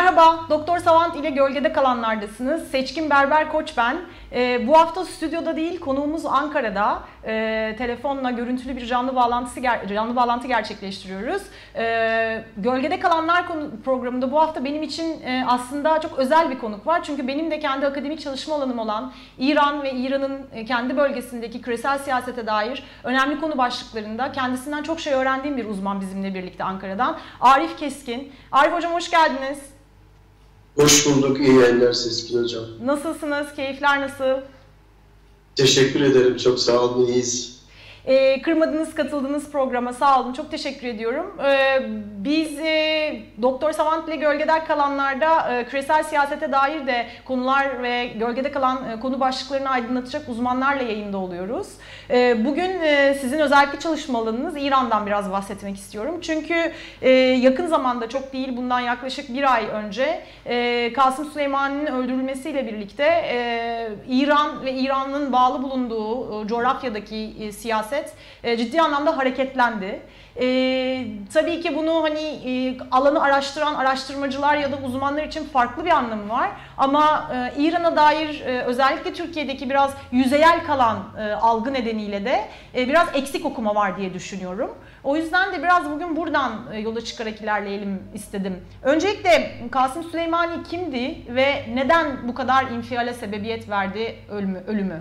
Merhaba, Doktor Savant ile Gölgede Kalanlardasınız. Seçkin Berber Koç ben. Bu hafta stüdyoda değil, konuğumuz Ankara'da. Telefonla görüntülü bir canlı bağlantı gerçekleştiriyoruz. Gölgede Kalanlar programında bu hafta benim için aslında çok özel bir konuk var. Çünkü benim de kendi akademik çalışma alanım olan İran ve İran'ın kendi bölgesindeki küresel siyasete dair önemli konu başlıklarında kendisinden çok şey öğrendiğim bir uzman bizimle birlikte Ankara'dan. Arif Keskin. Arif Hocam hoş geldiniz. Hoş bulduk. İyi yayınlar Sezgin Hocam. Nasılsınız? Keyifler nasıl? Teşekkür ederim. Çok sağ olun. İyiyiz. Kırmadınız, katıldığınız programa sağ olun. Çok teşekkür ediyorum. Biz Doktor Savant ile Gölgede Kalanlar'da küresel siyasete dair de konular ve gölgede kalan konu başlıklarını aydınlatacak uzmanlarla yayında oluyoruz. Bugün sizin özellikle çalışma alanınız İran'dan biraz bahsetmek istiyorum. Çünkü yakın zamanda, çok değil bundan yaklaşık bir ay önce Kasım Süleyman'ın öldürülmesiyle birlikte İran ve İran'ın bağlı bulunduğu coğrafyadaki siyaset ciddi anlamda hareketlendi. Tabii ki bunu alanı araştıran araştırmacılar ya da uzmanlar için farklı bir anlamı var. Ama İran'a dair özellikle Türkiye'deki biraz yüzeyel kalan algı nedeniyle de biraz eksik okuma var diye düşünüyorum. O yüzden de biraz bugün buradan yola çıkarak ilerleyelim istedim. Öncelikle Kasım Süleymani kimdi ve neden bu kadar infiale sebebiyet verdi ölümü?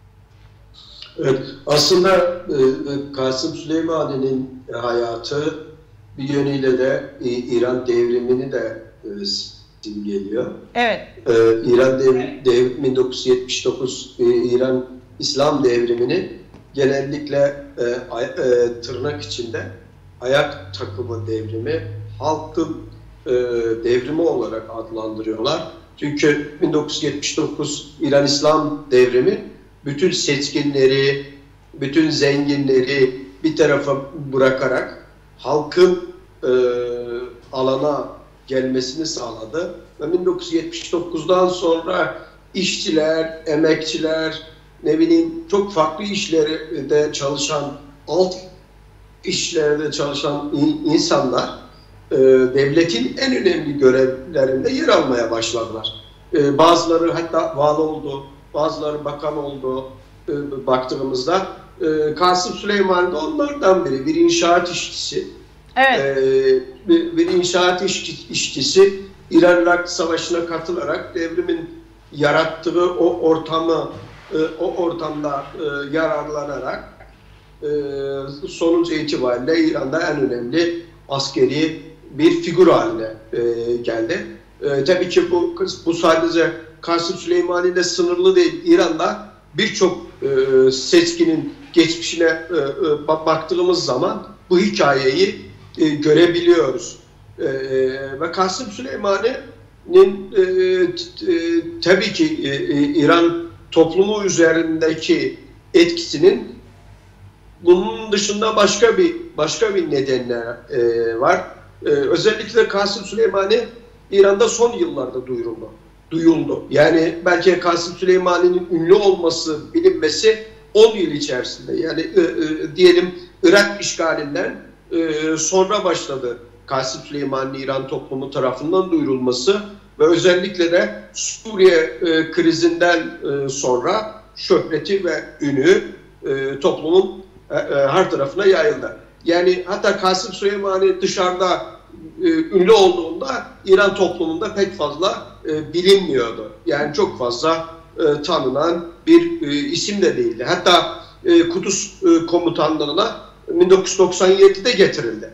Evet, aslında Kasım Süleyman'ın hayatı bir yönüyle de İran devrimini de simgeliyor. Evet. İran devrimi 1979 İran İslam devrimini genellikle tırnak içinde ayak takımı devrimi, halkın devrimi olarak adlandırıyorlar. Çünkü 1979 İran İslam devrimi bütün seçkinleri, bütün zenginleri bir tarafa bırakarak halkın alana gelmesini sağladı. Ve 1979'dan sonra işçiler, emekçiler, çok farklı işlerde çalışan, alt işlerde çalışan insanlar devletin en önemli görevlerinde yer almaya başladılar. Bazıları hatta vali oldu, bazıları bakan oldu baktığımızda. Kasım Süleyman da onlardan biri. Bir inşaat işçisi. Evet. Bir inşaat işçisi İran-Irak Savaşı'na katılarak devrimin yarattığı o ortamda yararlanarak sonucu itibariyle İran'da en önemli askeri bir figür haline geldi. Tabii ki bu sadece Kasım Süleyman ile sınırlı değil. İran'da birçok seçkinin geçmişine baktığımız zaman bu hikayeyi görebiliyoruz. Ve Kasım Süleyman'ın tabii ki İran toplumu üzerindeki etkisinin bunun dışında başka bir nedenler var. Özellikle Kasım Süleyman'ı İran'da son yıllarda duyuldu. Yani belki Kasım Süleyman'ın ünlü olması, bilinmesi 10 yıl içerisinde. Yani diyelim Irak işgalinden sonra başladı Kasım Süleyman'ın İran toplumu tarafından duyurulması ve özellikle de Suriye krizinden sonra şöhreti ve ünü toplumun her tarafına yayıldı. Yani hatta Kasım Süleyman'ı dışarıda ünlü olduğunda İran toplumunda pek fazla bilinmiyordu. Yani çok fazla tanınan bir isim de değildi. Hatta Kudüs komutanlığına 1997'de getirildi.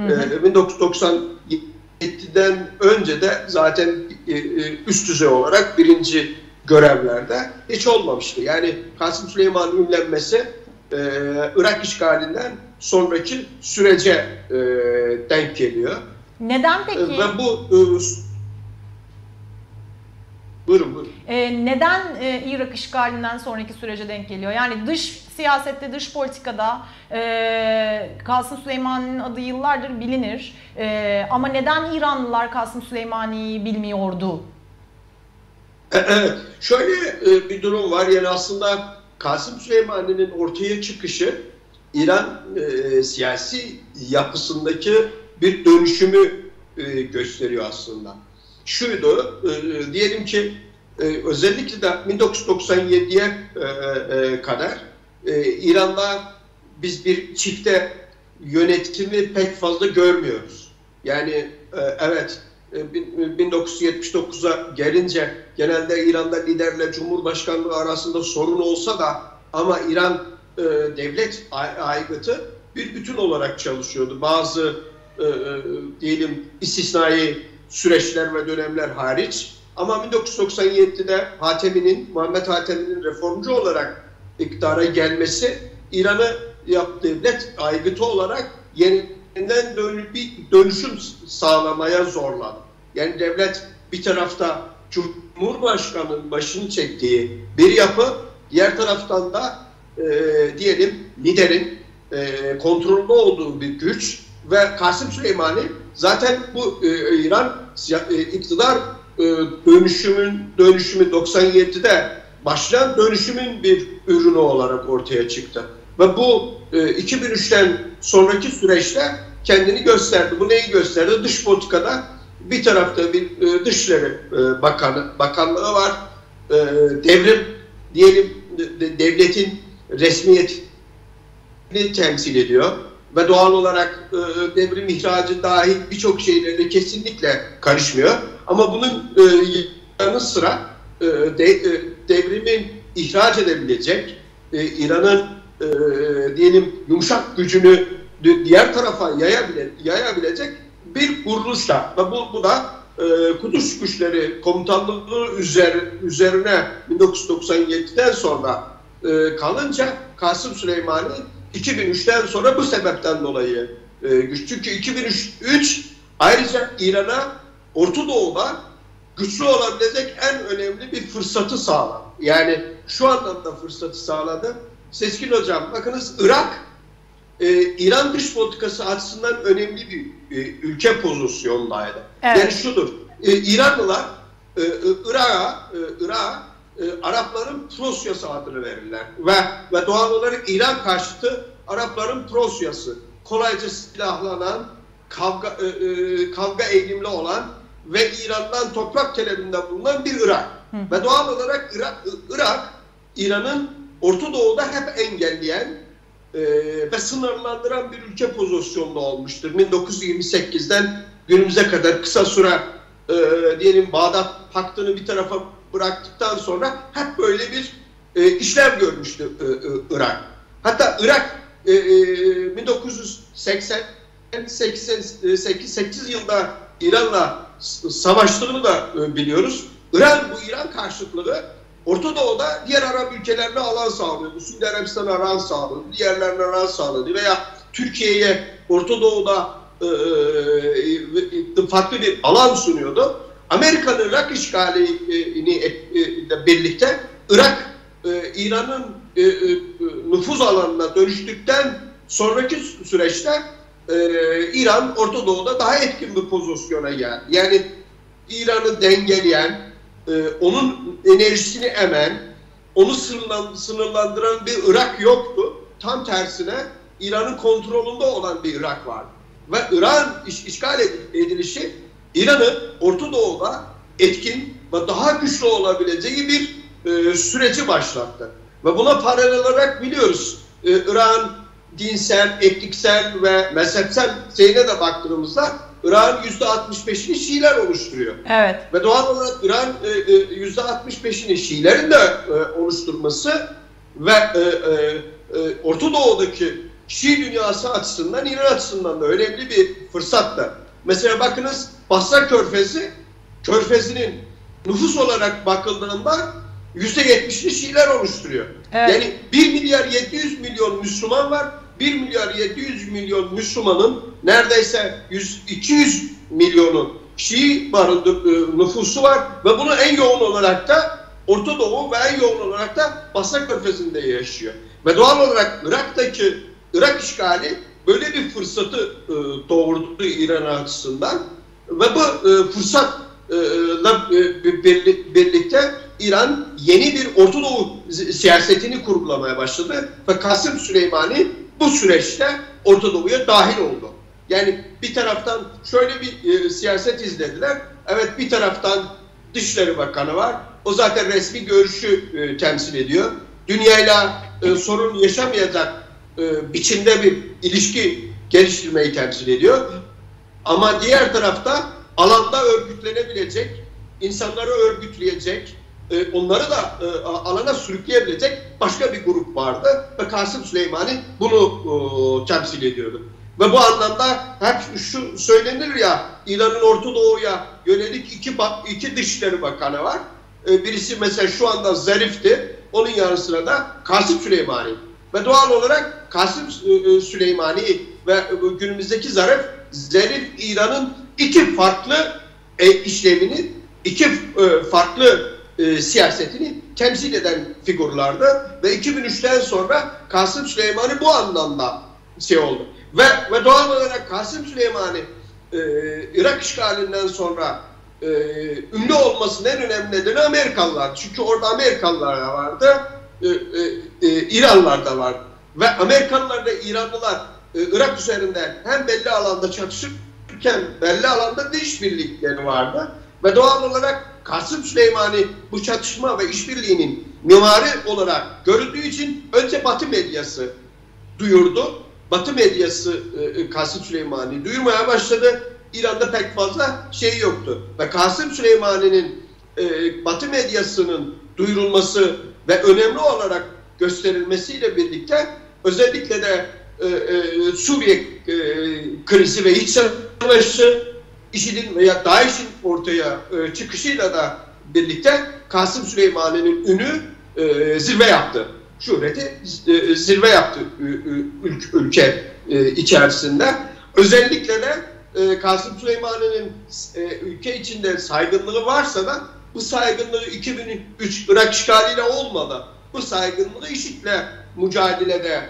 1997'den önce de zaten üst düzey olarak birinci görevlerde hiç olmamıştı. Yani Kasım Süleyman'ın ünlenmesi Irak işgalinden sonraki sürece denk geliyor. Neden peki? Ve bu buyurun. Neden Irak işgalinden sonraki sürece denk geliyor? Yani dış siyasette, dış politikada Kasım Süleyman'ın adı yıllardır bilinir. Ama neden İranlılar Kasım Süleyman'ı bilmiyordu? Evet, şöyle bir durum var. Yani aslında Kasım Süleyman'ın ortaya çıkışı İran siyasi yapısındaki bir dönüşümü gösteriyor aslında. şuydu, diyelim ki özellikle de 1997'ye kadar İran'da biz bir çifte yönetimi pek fazla görmüyoruz. Yani evet, 1979'a gelince genelde İran'da liderle Cumhurbaşkanlığı arasında sorun olsa da ama İran devlet aygıtı bir bütün olarak çalışıyordu. Bazı diyelim istisnai süreçler ve dönemler hariç. Ama 1997'de Muhammed Hatemi'nin reformcu olarak iktidara gelmesi İran'ı devlet aygıtı olarak yeniden bir dönüşüm sağlamaya zorladı. Yani devlet bir tarafta Cumhurbaşkanı'nın başını çektiği bir yapı, diğer taraftan da diyelim liderin kontrolü olduğu bir güç ve Kasım Süleymani zaten bu İran iktidar dönüşümü 97'de başlayan dönüşümün bir ürünü olarak ortaya çıktı. Ve bu 2003'ten sonraki süreçte kendini gösterdi. Bu neyi gösterdi? Dış politikada bir tarafta bir Dışişleri Bakanlığı var. Devrim diyelim devletin resmiyetini temsil ediyor. Ve doğal olarak devrim ihracı dahil birçok şeylerle kesinlikle karışmıyor. Ama bunun yanı sıra devrimin ihraç edebilecek, İran'ın diyelim yumuşak gücünü diğer tarafa yayabilecek bir kuruluşla ve bu da Kudüs Güçleri Komutanlığı üzerine 1997'den sonra kalınca Kasım Süleymani 2003'ten sonra bu sebepten dolayı güç. Çünkü 2003 ayrıca İran'a Orta Doğu'da güçlü olabilecek en önemli bir fırsatı sağladı. Yani şu anlamda fırsatı sağladı. Sezgin Hocam, bakınız Irak, İran dış politikası açısından önemli bir ülke pozisyondaydı. Evet. Yani şudur, İranlılar Irak'a Arapların Prosyası adını verirler. Ve doğal olarak İran karşıtı Arapların Prosyası. Kolayca silahlanan, kavga eğilimli olan ve İran'dan toprak talebinde bulunan bir Irak. Ve doğal olarak Irak İran'ın Orta Doğu'da hep engelleyen ve sınırlandıran bir ülke pozisyonunda olmuştur. 1928'den günümüze kadar kısa süre diyelim Bağdat Paktı'nı bir tarafa bıraktıktan sonra hep böyle bir işlev görmüştü Irak. Hatta Irak 1988 yılda İran'la savaştığını da biliyoruz. Bu İran karşıtlığı Orta Doğu'da diğer Arap ülkelerine alan sağlıyordu. Suudi Arabistan'a alan sağlıyordu, diğerlerine alan sağlıyordu veya Türkiye'ye Orta Doğu'da farklı bir alan sunuyordu. Amerika'nın Irak işgaliyle birlikte Irak İran'ın nüfuz alanına dönüştükten sonraki süreçte İran Orta Doğu'da daha etkin bir pozisyona geldi. Yani İran'ı dengeleyen, onun enerjisini emen, onu sınırlandıran bir Irak yoktu. Tam tersine İran'ın kontrolünde olan bir Irak vardı. Ve İran işgal edilişi İran'ı Orta Doğu'da etkin ve daha güçlü olabileceği bir süreci başlattı. Ve buna paralel olarak biliyoruz İran dinsel, etniksel ve mezhepsel şeyine de baktığımızda İran %65'ini Şiiler oluşturuyor. Evet. Ve doğal olarak İran %65'ini Şiilerin de oluşturması ve Orta Doğu'daki Şii dünyası açısından, İran açısından da önemli bir fırsattı. Mesela bakınız Basra Körfezi'nin nüfus olarak bakıldığında %70'ini Şiiler oluşturuyor. Evet. Yani 1 milyar 700 milyon Müslüman var. 1 milyar 700 milyon Müslümanın neredeyse 200 milyonu Şii nüfusu var ve bunu en yoğun olarak da Orta Doğu ve en yoğun olarak da Basra Körfezi'nde yaşıyor. Ve doğal olarak Irak işgali böyle bir fırsatı doğurdu İran açısından ve bu fırsatla birlikte İran yeni bir Orta Doğu siyasetini kurgulamaya başladı ve Kasım Süleymani bu süreçte Orta Doğu'ya dahil oldu. Yani bir taraftan şöyle bir siyaset izlediler. evet bir taraftan Dışişleri Bakanı var. O zaten resmi görüşü temsil ediyor. Dünyayla sorun yaşamayacak biçimde bir ilişki geliştirmeyi temsil ediyor. Ama diğer tarafta alanda örgütlenebilecek, insanları örgütleyecek, onları da alana sürükleyebilecek başka bir grup vardı. Ve Kasım Süleymanî bunu temsil ediyordu. Ve bu anlamda hep şu söylenir ya, İran'ın Orta Doğu'ya yönelik iki Dışişleri Bakanı var. Birisi mesela şu anda Zarif'ti. Onun yanı sıra da Kasım Süleymanî. Ve doğal olarak Kasım Süleymanî ve günümüzdeki Zarif İran'ın iki farklı işlevini, iki farklı siyasetini temsil eden figürlerdi. Ve 2003'ten sonra Kasım Süleymanî bu anlamda oldu. Ve doğal olarak Kasım Süleymanî Irak işgalinden sonra ünlü olmasının en önemli nedeni Amerikalılar. Çünkü orada Amerikalılar da vardı, İranlılar da vardı. Ve Amerikalılar ve İranlılar Irak üzerinde hem belli alanda çatışırken belli alanda da işbirlikleri vardı. Ve doğal olarak Kasım Süleymanî bu çatışma ve işbirliğinin mimarı olarak görüldüğü için önce Batı medyası duyurdu. Batı medyası Kasım Süleymanî duyurmaya başladı. İran'da pek fazla şey yoktu. Ve Kasım Süleymanî'nin Batı medyasının duyurulması ve önemli olarak gösterilmesiyle birlikte özellikle de Suriye krizi ve iç savaşı, IŞİD'in veya DAEŞ'in ortaya çıkışıyla da birlikte Kasım Süleymanî'nin ünü zirve yaptı. Şöhreti zirve yaptı ülke içerisinde. Özellikle de Kasım Süleymanî'nin ülke içinde saygınlığı varsa da bu saygınlığı 2003 Irak işgaliyle olmadı. Bu saygınlığı IŞİD'le mücadelede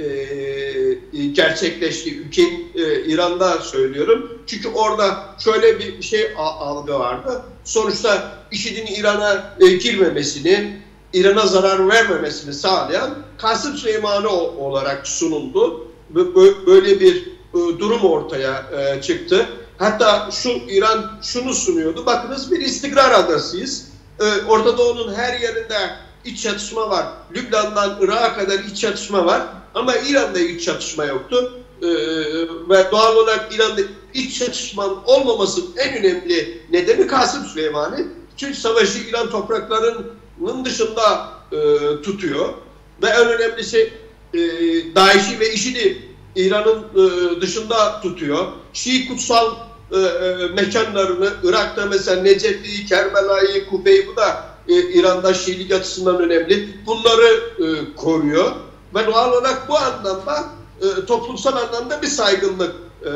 gerçekleşti. Ülkenin İran'da söylüyorum. Çünkü orada şöyle bir şey algı vardı. Sonuçta IŞİD'in İran'a girmemesini, İran'a zarar vermemesini sağlayan Kasım Süleymanî olarak sunuldu. Böyle bir durum ortaya çıktı. Hatta İran şunu sunuyordu. Bakınız bir istikrar adasıyız. Orta Doğu'nun her yerinde iç çatışma var. Lübnan'dan Irak'a kadar iç çatışma var. Ama İran'da iç çatışma yoktu. Ve doğal olarak İran'da iç çatışmanın olmamasının en önemli nedeni Kasım Süleymanî. Çünkü savaşı İran topraklarının dışında tutuyor. Ve en önemlisi DAEŞ'i ve IŞİD'i İran'ın dışında tutuyor. Şii kutsal mekanlarını Irak'ta mesela Necef'i, Kerbela'yı, Kufe'yi, bu da İran'da Şiilik açısından önemli. Bunları koruyor. Ve doğal olarak bu anlamda toplumsal anlamda bir saygınlık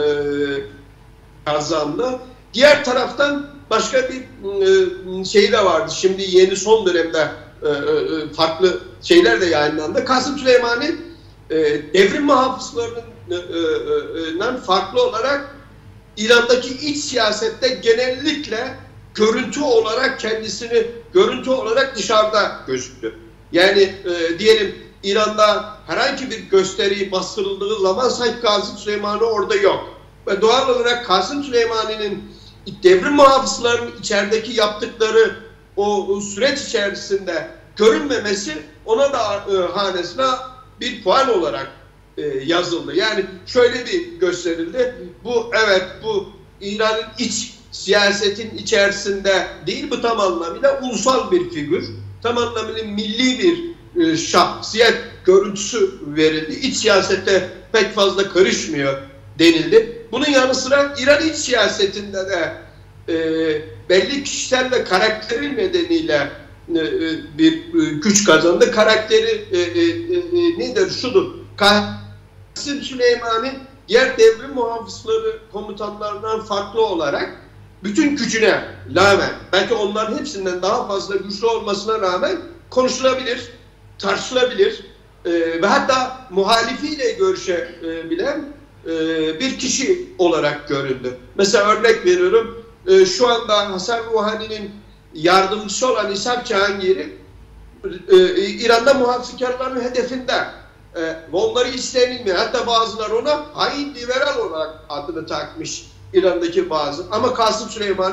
kazandı. Diğer taraftan başka bir şey de vardı. Şimdi yeni son dönemde farklı şeyler de yayınlandı. Kasım Süleymanî devrim muhafızlarından farklı olarak İran'daki iç siyasette genellikle görüntü olarak dışarıda gözüktü. Yani diyelim İran'da herhangi bir gösteri bastırıldığı zaman sanki Kasım Süleymanî orada yok. Ve doğal olarak Kasım Süleymanî'nin devrim muhafızlarının içerideki yaptıkları o süreç içerisinde görünmemesi ona da hanesine bir puan olarak yazıldı. Yani şöyle bir gösterildi. Bu İran'ın iç siyasetin içerisinde değil, bu tam anlamıyla ulusal bir figür. Tam anlamıyla milli bir şahsiyet görüntüsü verildi. İç siyasette pek fazla karışmıyor denildi. Bunun yanı sıra İran iç siyasetinde de belli kişisel ve karakteri nedeniyle bir güç kazandı. Karakteri nedir? Şudur. Kasım Süleymanî diğer devrim muhafızları komutanlarından farklı olarak bütün gücüne rağmen, belki onların hepsinden daha fazla güçlü olmasına rağmen konuşulabilir, tartışılabilir ve hatta muhalifiyle görüşebilen bir kişi olarak göründü. Mesela örnek veriyorum, şu anda Hasan Rouhani'nin yardımcısı olan İshak Cihangir'i İran'da muhafızkarların hedefinde ve onları istenilmiyor. Hatta bazıları ona hain liberal olarak adını takmış İran'daki bazı. Ama Kasım Süleymanî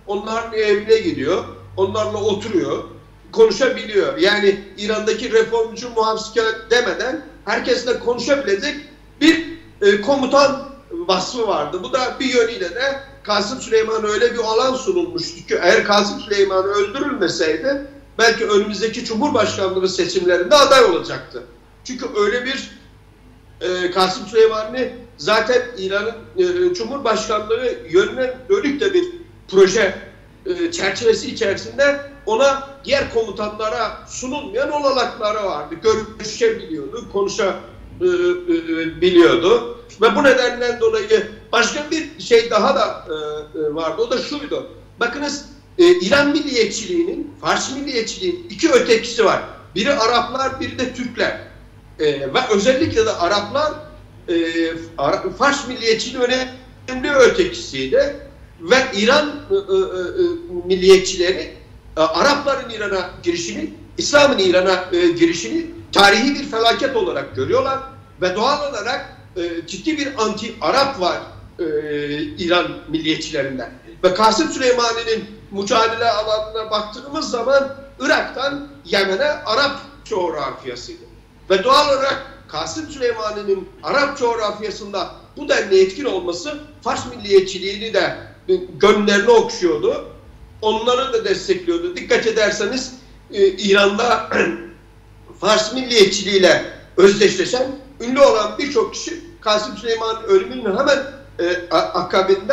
onların evine gidiyor, onlarla oturuyor, konuşabiliyor. Yani İran'daki reformcu muhafazakar demeden herkesle konuşabilecek bir komutan vasfı vardı. Bu da bir yönüyle de Kasım Süleyman'a öyle bir alan sunulmuştu ki eğer Kasım Süleyman öldürülmeseydi belki önümüzdeki Cumhurbaşkanlığı seçimlerinde aday olacaktı. Çünkü öyle bir Kasım Süleyman'ı zaten İran'ın Cumhurbaşkanlığı yönüne dönük de bir proje çerçevesi içerisinde ona diğer komutanlara sunulmayan olanakları vardı. Görüşebiliyordu, konuşabiliyordu. Ve bu nedenden dolayı başka bir şey daha da vardı. O da şuydu. Bakınız İran milliyetçiliğinin, Fars milliyetçiliğinin iki ötekisi var. Biri Araplar, biri de Türkler. Ve özellikle de Araplar Fars milliyetçiliğinin önemli ötekisiydi. Ve İran milliyetçileri Arapların İran'a girişini, İslam'ın İran'a girişini tarihi bir felaket olarak görüyorlar. Ve doğal olarak ciddi bir anti-Arap var İran milliyetçilerinden. Ve Kasım Süleyman'ın mücadele alanına baktığımız zaman Irak'tan Yemen'e Arap coğrafyasıydı. Ve doğal olarak Kasım Süleyman'ın Arap coğrafyasında bu denli etkin olması Fars milliyetçiliğini de gönüllerine okşuyordu. Onları da destekliyordu. Dikkat ederseniz İran'da Fars milliyetçiliğiyle özdeşleşen ünlü olan birçok kişi Kasım Süleyman'ın ölümünün hemen akabinde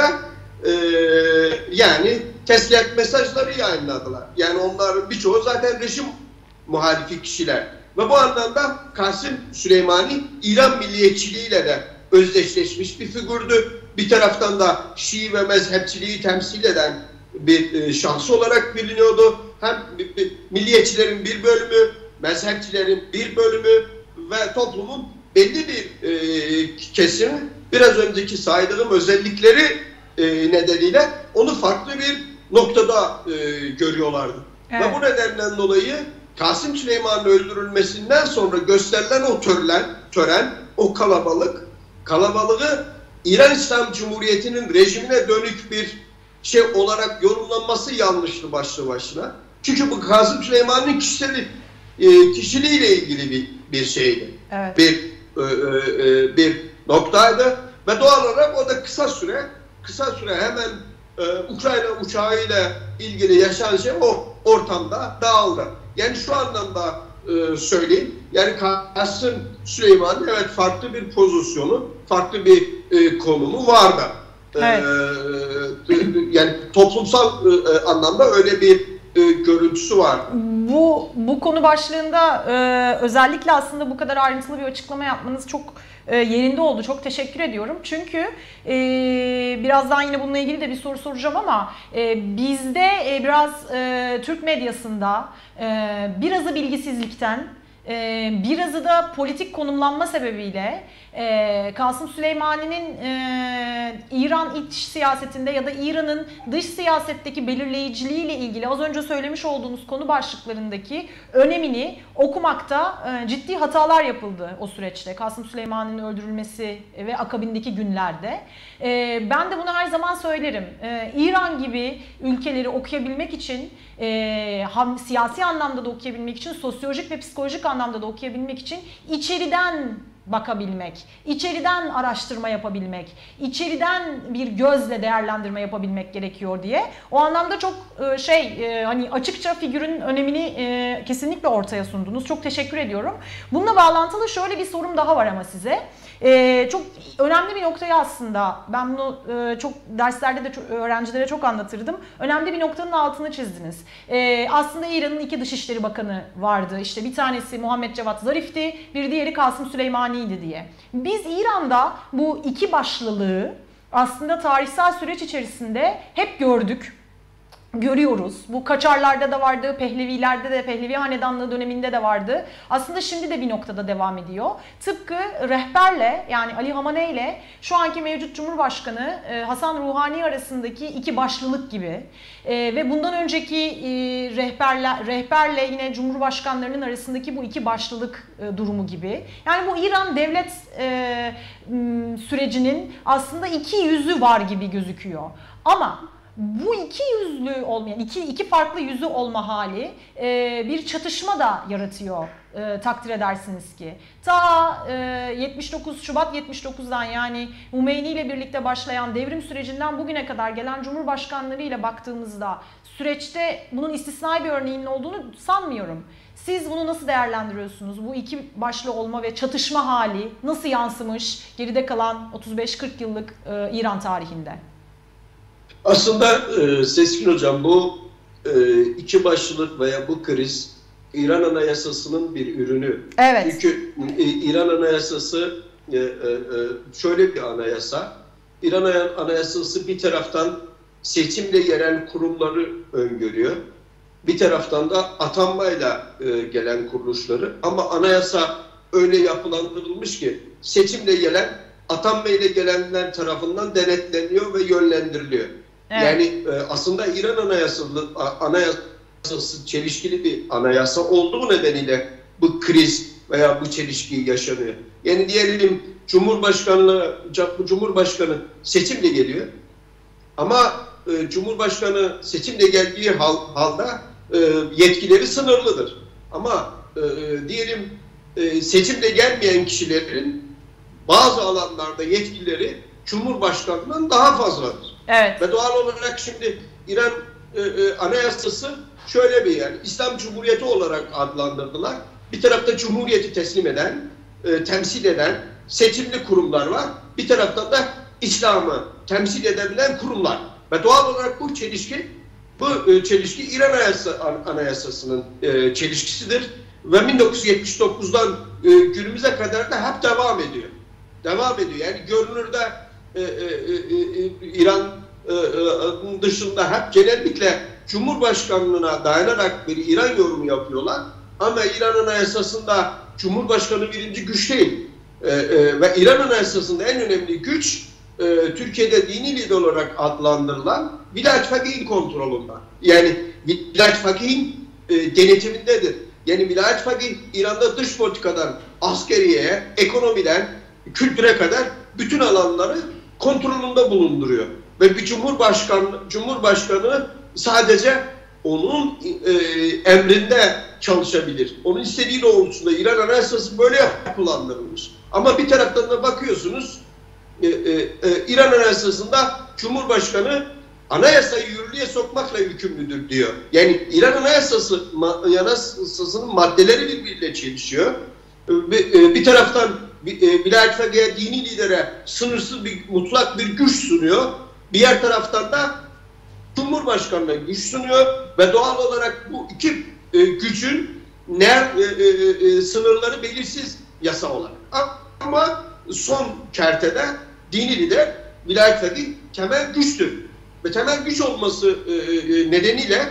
yani teslihat mesajları yayınladılar. Yani onların birçoğu zaten rejim muhalifi kişiler. Ve bu anlamda Kasım Süleyman'ı İran milliyetçiliğiyle de özdeşleşmiş bir figürdü. Bir taraftan da Şii ve mezhepçiliği temsil eden bir şahsı olarak biliniyordu. Hem milliyetçilerin bir bölümü, mezhepçilerin bir bölümü ve toplumun belli bir kesimi biraz önceki saydığım özellikleri nedeniyle onu farklı bir noktada görüyorlardı. Evet. Ve bu nedenden dolayı Kasım Süleyman'ın öldürülmesinden sonra gösterilen o tören, o kalabalığı İran İslam Cumhuriyeti'nin rejimine dönük bir şey olarak yorumlanması yanlıştı başlı başına. Çünkü bu Kasım Süleyman'ın kişiliğiyle ilgili bir şeydi. Evet. Bir noktaydı ve doğal olarak o da kısa süre hemen Ukrayna uçağıyla ilgili yaşanan şey o ortamda dağıldı. Yani şu anlamda söyleyeyim. Yani Kasım Süleyman'ın evet farklı bir pozisyonu, farklı bir konumu vardı. Evet. Yani toplumsal anlamda öyle bir görüntüsü var. Bu konu başlığında özellikle aslında bu kadar ayrıntılı bir açıklama yapmanız çok yerinde oldu. Çok teşekkür ediyorum. Çünkü birazdan yine bununla ilgili de bir soru soracağım ama bizde biraz Türk medyasında birazı bilgisizlikten, birazı da politik konumlanma sebebiyle Kasım Süleyman'ın İran iç siyasetinde ya da İran'ın dış siyasetteki belirleyiciliğiyle ilgili az önce söylemiş olduğunuz konu başlıklarındaki önemini okumakta ciddi hatalar yapıldı o süreçte. Kasım Süleyman'ın öldürülmesi ve akabindeki günlerde. Ben de bunu her zaman söylerim. İran gibi ülkeleri okuyabilmek için, siyasi anlamda da okuyabilmek için, sosyolojik ve psikolojik anlamda da okuyabilmek için içeriden bakabilmek, içeriden araştırma yapabilmek, içeriden bir gözle değerlendirme yapabilmek gerekiyor diye. O anlamda çok hani açıkça figürün önemini kesinlikle ortaya sundunuz. Çok teşekkür ediyorum. Bununla bağlantılı şöyle bir sorum daha var ama size. Çok önemli bir noktayı aslında ben bunu çok derslerde de öğrencilere çok anlatırdım. Önemli bir noktanın altını çizdiniz. Aslında İran'ın iki Dışişleri Bakanı vardı. İşte bir tanesi Muhammed Cevat Zarif'ti, bir diğeri Kasım Süleymaniydi diye. Biz İran'da bu iki başlılığı aslında tarihsel süreç içerisinde hep gördük. Görüyoruz. Bu Kaçarlarda da vardı, Pehlevilerde de, Pehlevi Hanedanlığı döneminde de vardı. Aslında şimdi de bir noktada devam ediyor. Tıpkı rehberle yani Ali Hamaney ile şu anki mevcut Cumhurbaşkanı Hasan Ruhani arasındaki iki başlılık gibi. Ve bundan önceki rehberle yine Cumhurbaşkanlarının arasındaki bu iki başlılık durumu gibi. Yani bu İran devlet sürecinin aslında iki yüzü var gibi gözüküyor. Ama Bu iki yüzlü olmayan, iki farklı yüzü olma hali bir çatışma da yaratıyor takdir edersiniz ki. Ta 79 Şubat 79'dan yani Hümeyni ile birlikte başlayan devrim sürecinden bugüne kadar gelen cumhurbaşkanları ile baktığımızda süreçte bunun istisnai bir örneğinin olduğunu sanmıyorum. Siz bunu nasıl değerlendiriyorsunuz? Bu iki başlı olma ve çatışma hali nasıl yansımış geride kalan 35-40 yıllık İran tarihinde? Aslında Sezgin Hocam, bu iki başlılık veya bu kriz İran Anayasası'nın bir ürünü. Evet. Çünkü İran Anayasası şöyle bir anayasa. İran Anayasası bir taraftan seçimle gelen kurumları öngörüyor. Bir taraftan da atanmayla gelen kuruluşları. Ama anayasa öyle yapılandırılmış ki seçimle gelen, atanmayla gelenler tarafından denetleniyor ve yönlendiriliyor. Evet. Yani aslında İran Anayasası çelişkili bir anayasa olduğu nedeniyle bu kriz veya bu çelişki yaşanıyor. Yani diyelim Cumhurbaşkanı seçimle geliyor. Ama Cumhurbaşkanı seçimle geldiği halde yetkileri sınırlıdır. Ama diyelim seçimle gelmeyen kişilerin bazı alanlarda yetkileri Cumhurbaşkanı'ndan daha fazladır. Evet. Ve doğal olarak şimdi İran Anayasası şöyle bir yani İslam Cumhuriyeti olarak adlandırdılar. Bir tarafta Cumhuriyeti teslim eden, temsil eden seçimli kurumlar var. Bir tarafta da İslam'ı temsil edebilen kurumlar. Ve doğal olarak bu çelişki İran Anayasası'nın çelişkisidir. Ve 1979'dan günümüze kadar da hep devam ediyor. Yani görünürde İran dışında hep genellikle Cumhurbaşkanlığına dayanarak bir İran yorumu yapıyorlar. Ama İran Anayasası'nda Cumhurbaşkanı birinci güç değil. Ve İran Anayasası'nda en önemli güç Türkiye'de dini lider olarak adlandırılan Vilayet Fakih'in kontrolünde. Yani Vilayet Fakih'in denetimindedir. Yani Vilayet Fakih İran'da dış politikadan askeriyeye, ekonomiden, kültüre kadar bütün alanları kontrolünde bulunduruyor. Ve bir Cumhurbaşkanı sadece onun emrinde çalışabilir. Onun istediği doğrultusunda İran Anayasası böyle yapılandırılmış. Ama bir taraftan da bakıyorsunuz İran Anayasası'nda Cumhurbaşkanı anayasayı yürürlüğe sokmakla yükümlüdür diyor. Yani İran Anayasası'nın maddeleri birbiriyle çelişiyor. Bir taraftan Vilayet Fakih'e, dini lidere sınırsız mutlak bir güç sunuyor. Diğer taraftan da Cumhurbaşkanı'na güç sunuyor ve doğal olarak bu iki gücün sınırları belirsiz yasa olarak. Ama son kertede dini lider Vilayet Fakih temel güçtür. Ve temel güç olması nedeniyle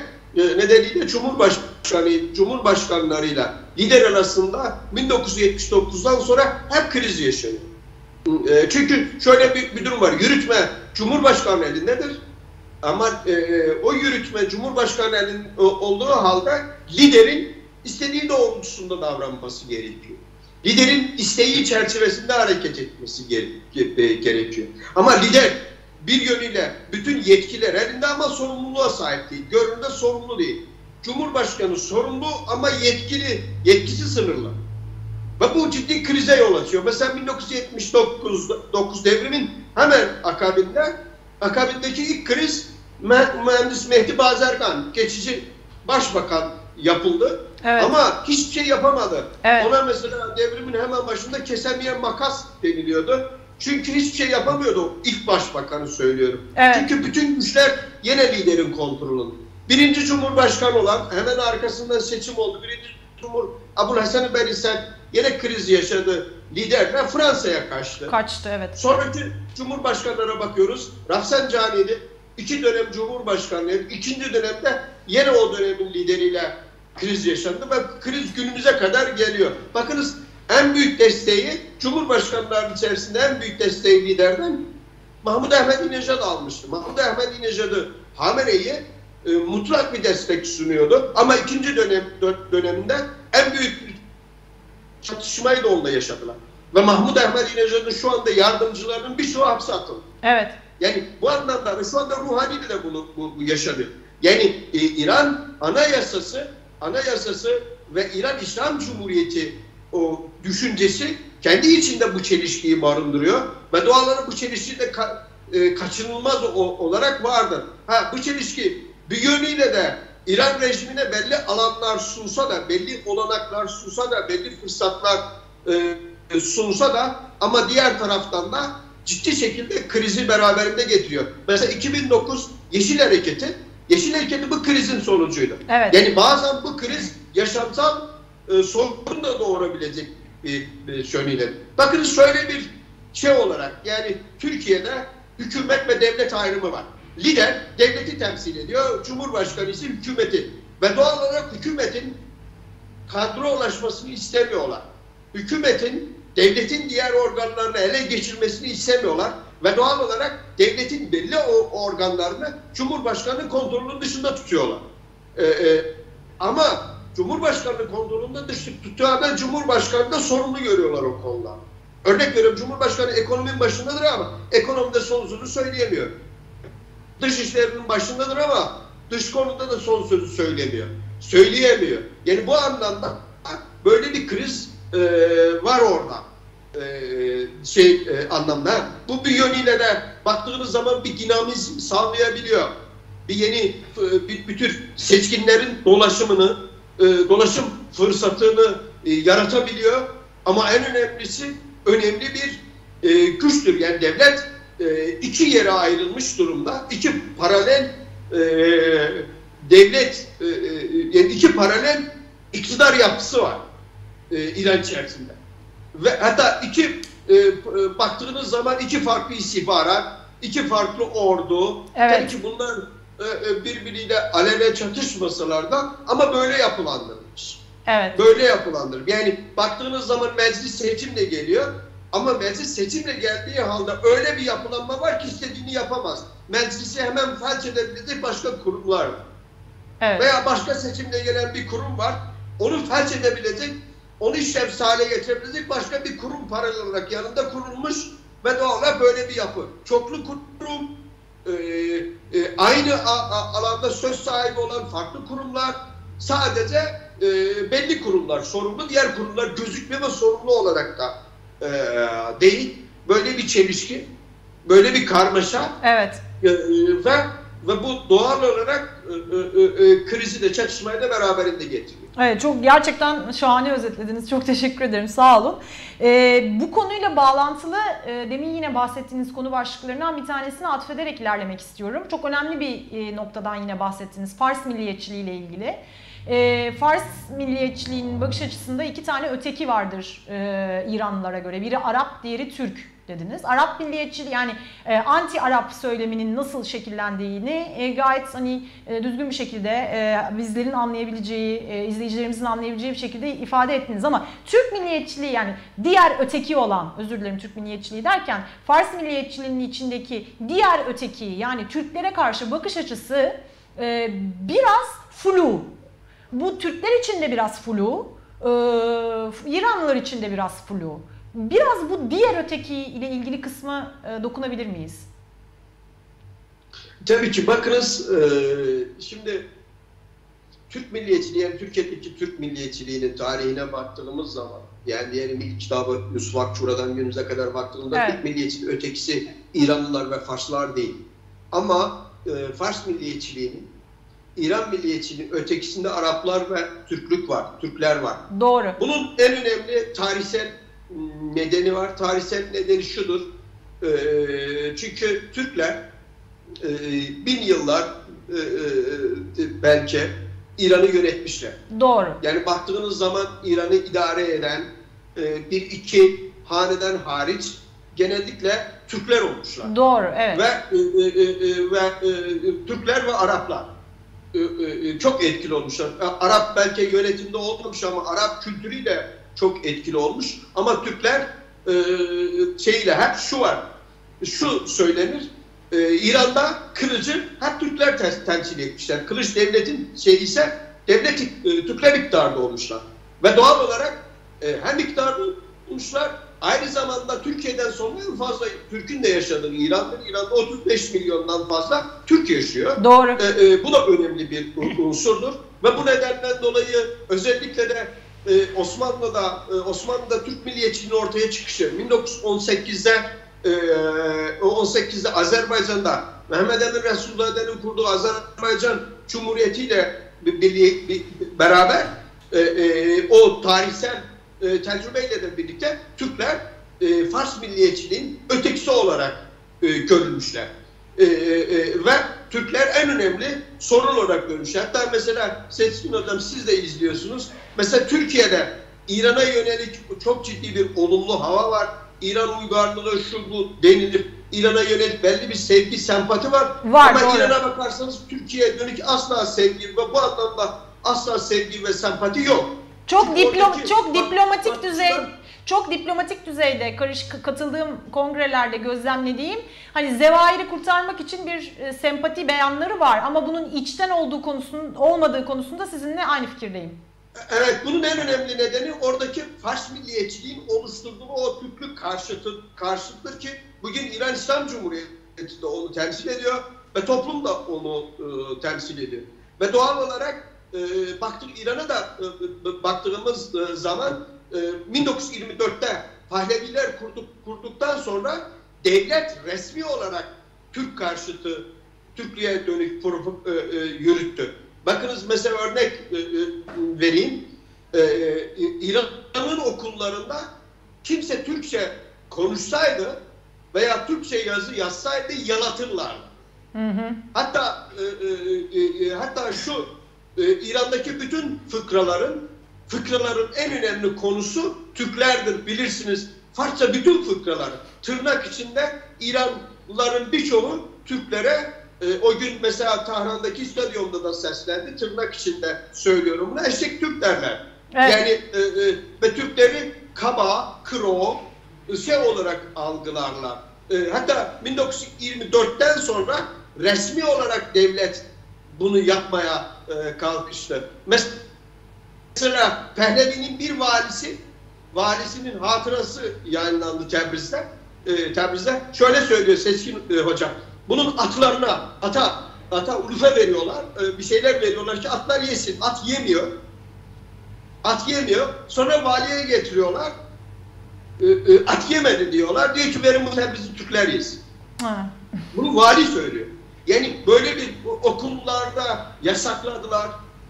Cumhurbaşkanlarıyla lider arasında 1979'dan sonra hep kriz yaşanıyor. Çünkü şöyle bir durum var. Yürütme Cumhurbaşkanı elindedir. Ama o yürütme Cumhurbaşkanı elinde olduğu halde liderin istediği doğrultusunda davranması gerekiyor. Liderin isteği çerçevesinde hareket etmesi gerekiyor. Ama lider bir yönüyle bütün yetkiler elinde ama sorumluluğa sahip değil. Görünürde sorumlu değil. Cumhurbaşkanı sorumlu ama yetkisi sınırlı. Ve bu ciddi krize yol açıyor. Mesela 1979 devrimin hemen akabindeki ilk kriz mühendis Mehdi Bazargan geçici başbakan yapıldı. Evet. Ama hiçbir şey yapamadı. Evet. Ona mesela devrimin hemen başında kesemeyen makas deniliyordu. Çünkü hiçbir şey yapamıyordu ilk başbakanı söylüyorum. Evet. Çünkü bütün güçler yine liderin kontrolünde. Birinci Cumhurbaşkanı olan hemen arkasından seçim oldu. Birinci Abulhasan Berisel yine kriz yaşadı. Liderler Fransa'ya kaçtı. Evet. Sonraki Cumhurbaşkanlara bakıyoruz. Rafsanjani'di. 2 dönem Cumhurbaşkanlığı. 2. dönemde yine o dönemin lideriyle kriz yaşandı ve kriz günümüze kadar geliyor. Bakınız en büyük desteği Cumhurbaşkanlarının içerisinde en büyük desteği liderden Mahmud Ahmedinejad almıştı. Mahmud Ahmedinejad'ı Hamene'ye mutlak bir destek sunuyordu. Ama 2. döneminde en büyük çatışmayı da onunla yaşadılar. Ve Mahmud Ahmedinejad'ın şu anda yardımcılarının birçoğu hapse atıldı. Evet. Yani bu anlamda ve şu anda Ruhani'de de bu yaşanıyor. Yani İran anayasası ve İran İslam Cumhuriyeti o düşüncesi kendi içinde bu çelişkiyi barındırıyor ve doğal olarak bu çelişki de kaçınılmaz olarak vardır. Bu çelişki bir yönüyle de İran rejimine belli alanlar sunsa da, belli olanaklar sunsa da, belli fırsatlar sunsa da ama diğer taraftan da ciddi şekilde krizi beraberinde getiriyor. Mesela 2009 Yeşil Hareketi bu krizin sonucuydu. Evet. Yani bazen bu kriz yaşamsal sorun da doğurabilecek bir yönüyle. Bakınız şöyle bir şey olarak, yani Türkiye'de hükümet ve devlet ayrımı var. Lider devleti temsil ediyor, Cumhurbaşkanı ise hükümeti. Ve doğal olarak hükümetin kadro ulaşmasını istemiyorlar. Hükümetin devletin diğer organlarını ele geçirmesini istemiyorlar. Ve doğal olarak devletin belli organlarını Cumhurbaşkanı'nın kontrolünün dışında tutuyorlar. Ama Cumhurbaşkanı'nın kontrolünde dışında tutuyorlar, Cumhurbaşkanı da sorumlu görüyorlar o konuda. Örnek veriyorum, Cumhurbaşkanı ekonominin başındadır ama ekonomide son sözü söyleyemiyor. Dışişlerinin başındadır ama dış konuda da son sözü söyleyemiyor. Yani bu anlamda böyle bir kriz var orada. Anlamda. Bu bir yönüyle de baktığınız zaman bir dinamizm sağlayabiliyor. Bir tür seçkinlerin dolaşım fırsatını yaratabiliyor. Ama en önemlisi önemli bir güçtür. Yani devlet iki yere ayrılmış durumda. İki paralel devlet, yani iki paralel iktidar yapısı var İran içerisinde. Ve hatta baktığınız zaman iki farklı istihbarat, iki farklı ordu. Evet. Tabii ki bunlar birbiriyle alene çatışmasalar da ama böyle yapılandırılmış. Evet. Böyle yapılandırılmış. Yani baktığınız zaman meclis seçimle geliyor ama meclis seçimle geldiği halde öyle bir yapılanma var ki istediğini yapamaz. Meclisi hemen felç edebilecek başka kurumlar var. Evet. Veya başka seçimle gelen bir kurum var, onu felç edebilecek, onu işlevsiz hale getirebilecek başka bir kurum paralel olarak yanında kurulmuş ve doğal olarak böyle bir yapı. Çoklu kurum, aynı alanda söz sahibi olan farklı kurumlar, sadece belli kurumlar sorumlu, diğer kurumlar gözükme ve sorumlu olarak da değil. Böyle bir çelişki, böyle bir karmaşa. Evet. Ve bu doğal olarak krizi de çatışmayı da beraberinde getiriyor. Evet, çok gerçekten şahane özetlediniz. Çok teşekkür ederim. Sağ olun. Bu konuyla bağlantılı demin yine bahsettiğiniz konu başlıklarından bir tanesini atfederek ilerlemek istiyorum. Çok önemli bir noktadan yine bahsettiniz. Fars milliyetçiliği ile ilgili. Fars milliyetçiliğinin bakış açısında iki tane öteki vardır İranlılara göre. Biri Arap, diğeri Türk dediniz. Arap milliyetçiliği, yani anti-Arap söyleminin nasıl şekillendiğini gayet düzgün bir şekilde bizlerin anlayabileceği, izleyicilerimizin anlayabileceği bir şekilde ifade ettiniz. Ama Türk milliyetçiliği, yani diğer öteki olan, özür dilerim Türk milliyetçiliği derken, Fars milliyetçiliğinin içindeki diğer öteki, yani Türklere karşı bakış açısı biraz flu. Bu Türkler için de biraz flu, İranlılar için de biraz flu. Biraz bu diğer öteki ile ilgili kısma dokunabilir miyiz? Tabii ki bakınız, şimdi Türk milliyetçiliği, yani Türkiye'deki Türk milliyetçiliğinin tarihine baktığımız zaman, yani diyelim ilk kitabı Yusuf Akçura'dan günümüze kadar baktığımızda, evet, Türk milliyetçiliği ötekisi İranlılar ve Farslar değil. Ama Fars milliyetçiliğinin, İran milliyetçiliğinin ötekisinde Araplar ve Türkler var. Doğru. Bunun en önemli tarihsel nedeni var. Tarihsel nedeni şudur. Çünkü Türkler bin yıllar belki İran'ı yönetmişler. Doğru. Yani baktığınız zaman İran'ı idare eden bir iki haneden hariç genellikle Türkler olmuşlar. Doğru, evet. Ve Türkler ve Araplar çok etkili olmuşlar. Arap belki yönetimde olmamış ama Arap kültürüyle çok etkili olmuş. Ama Türkler hep şu söylenir. İran'da kılıcı hep Türkler temsil etmişler. Kılıç devletin ise Türkler iktidarda olmuşlar. Ve doğal olarak hem iktidarda olmuşlar Aynı zamanda Türkiye'den sonra en fazla Türk'ün de yaşadığı İran'dır. İran'da 35 milyondan fazla Türk yaşıyor. Doğru. Bu da önemli bir unsurdur. Ve bu nedenden dolayı özellikle de Osmanlı'da Türk milliyetçiliğinin ortaya çıkışı 1918'de Azerbaycan'da Mehmet Emin Resulzade'nin kurduğu Azerbaycan Cumhuriyeti ile beraber o tarihsel tecrübeyle de birlikte Türkler Fars milliyetçiliğin ötekisi olarak görülmüşler. Ve Türkler en önemli sorun olarak görmüşler. Hatta mesela Seçkin Hocam siz de izliyorsunuz. Mesela Türkiye'de İran'a yönelik çok ciddi bir olumlu hava var. İran uygarlığı şu bu denilip İran'a yönelik belli bir sevgi, sempati var. Ama İran'a bakarsanız Türkiye'ye dönük asla sevgi ve bu anlamda asla sevgi ve sempati yok. Çok diplomatik düzeyde katıldığım kongrelerde gözlemlediğim hani Zevair'i kurtarmak için bir sempati beyanları var ama bunun içten olmadığı konusunda sizinle aynı fikirdeyim. Evet, bunun en önemli nedeni oradaki Fars milliyetçiliğin oluşturduğu o Türklük karşıtlıdır ki bugün İran İslam Cumhuriyeti de onu temsil ediyor ve toplum da onu temsil ediyor. Ve doğal olarak İran'a da baktığımız zaman 1924'te Pahleviler kurduktan sonra devlet resmi olarak Türk karşıtı, Türklüğe dönük yürüttü. Bakınız mesela örnek vereyim. İran'ın okullarında kimse Türkçe konuşsaydı veya Türkçe yazı yazsaydı yalatırlardı. Hatta şu İran'daki bütün fıkraların en önemli konusu Türklerdir, bilirsiniz. Farsça bütün fıkralar tırnak içinde İranlıların birçoğu Türklere o gün mesela Tahran'daki stadyumda da seslendi. Tırnak içinde söylüyorum bunu. Eşek Türk derler. Evet. Yani ve Türkleri kaba, kro olarak algılarlar. Hatta 1924'ten sonra resmi olarak devlet bunu yapmaya kalkıştı. Mesela Pehlevi'nin bir valisinin hatırası yayınlandı Tebriz'de. Şöyle söylüyor Seçkin Hocam. Bunun atlarına, ata ulufe veriyorlar, bir şeyler veriyorlar ki atlar yesin. At yemiyor. Sonra valiye getiriyorlar. At yemedi diyorlar. Diyor ki verin bu Tebriz'i Türkler yesin. Bunu vali söylüyor. Yani böyle bir okullarda yasakladılar,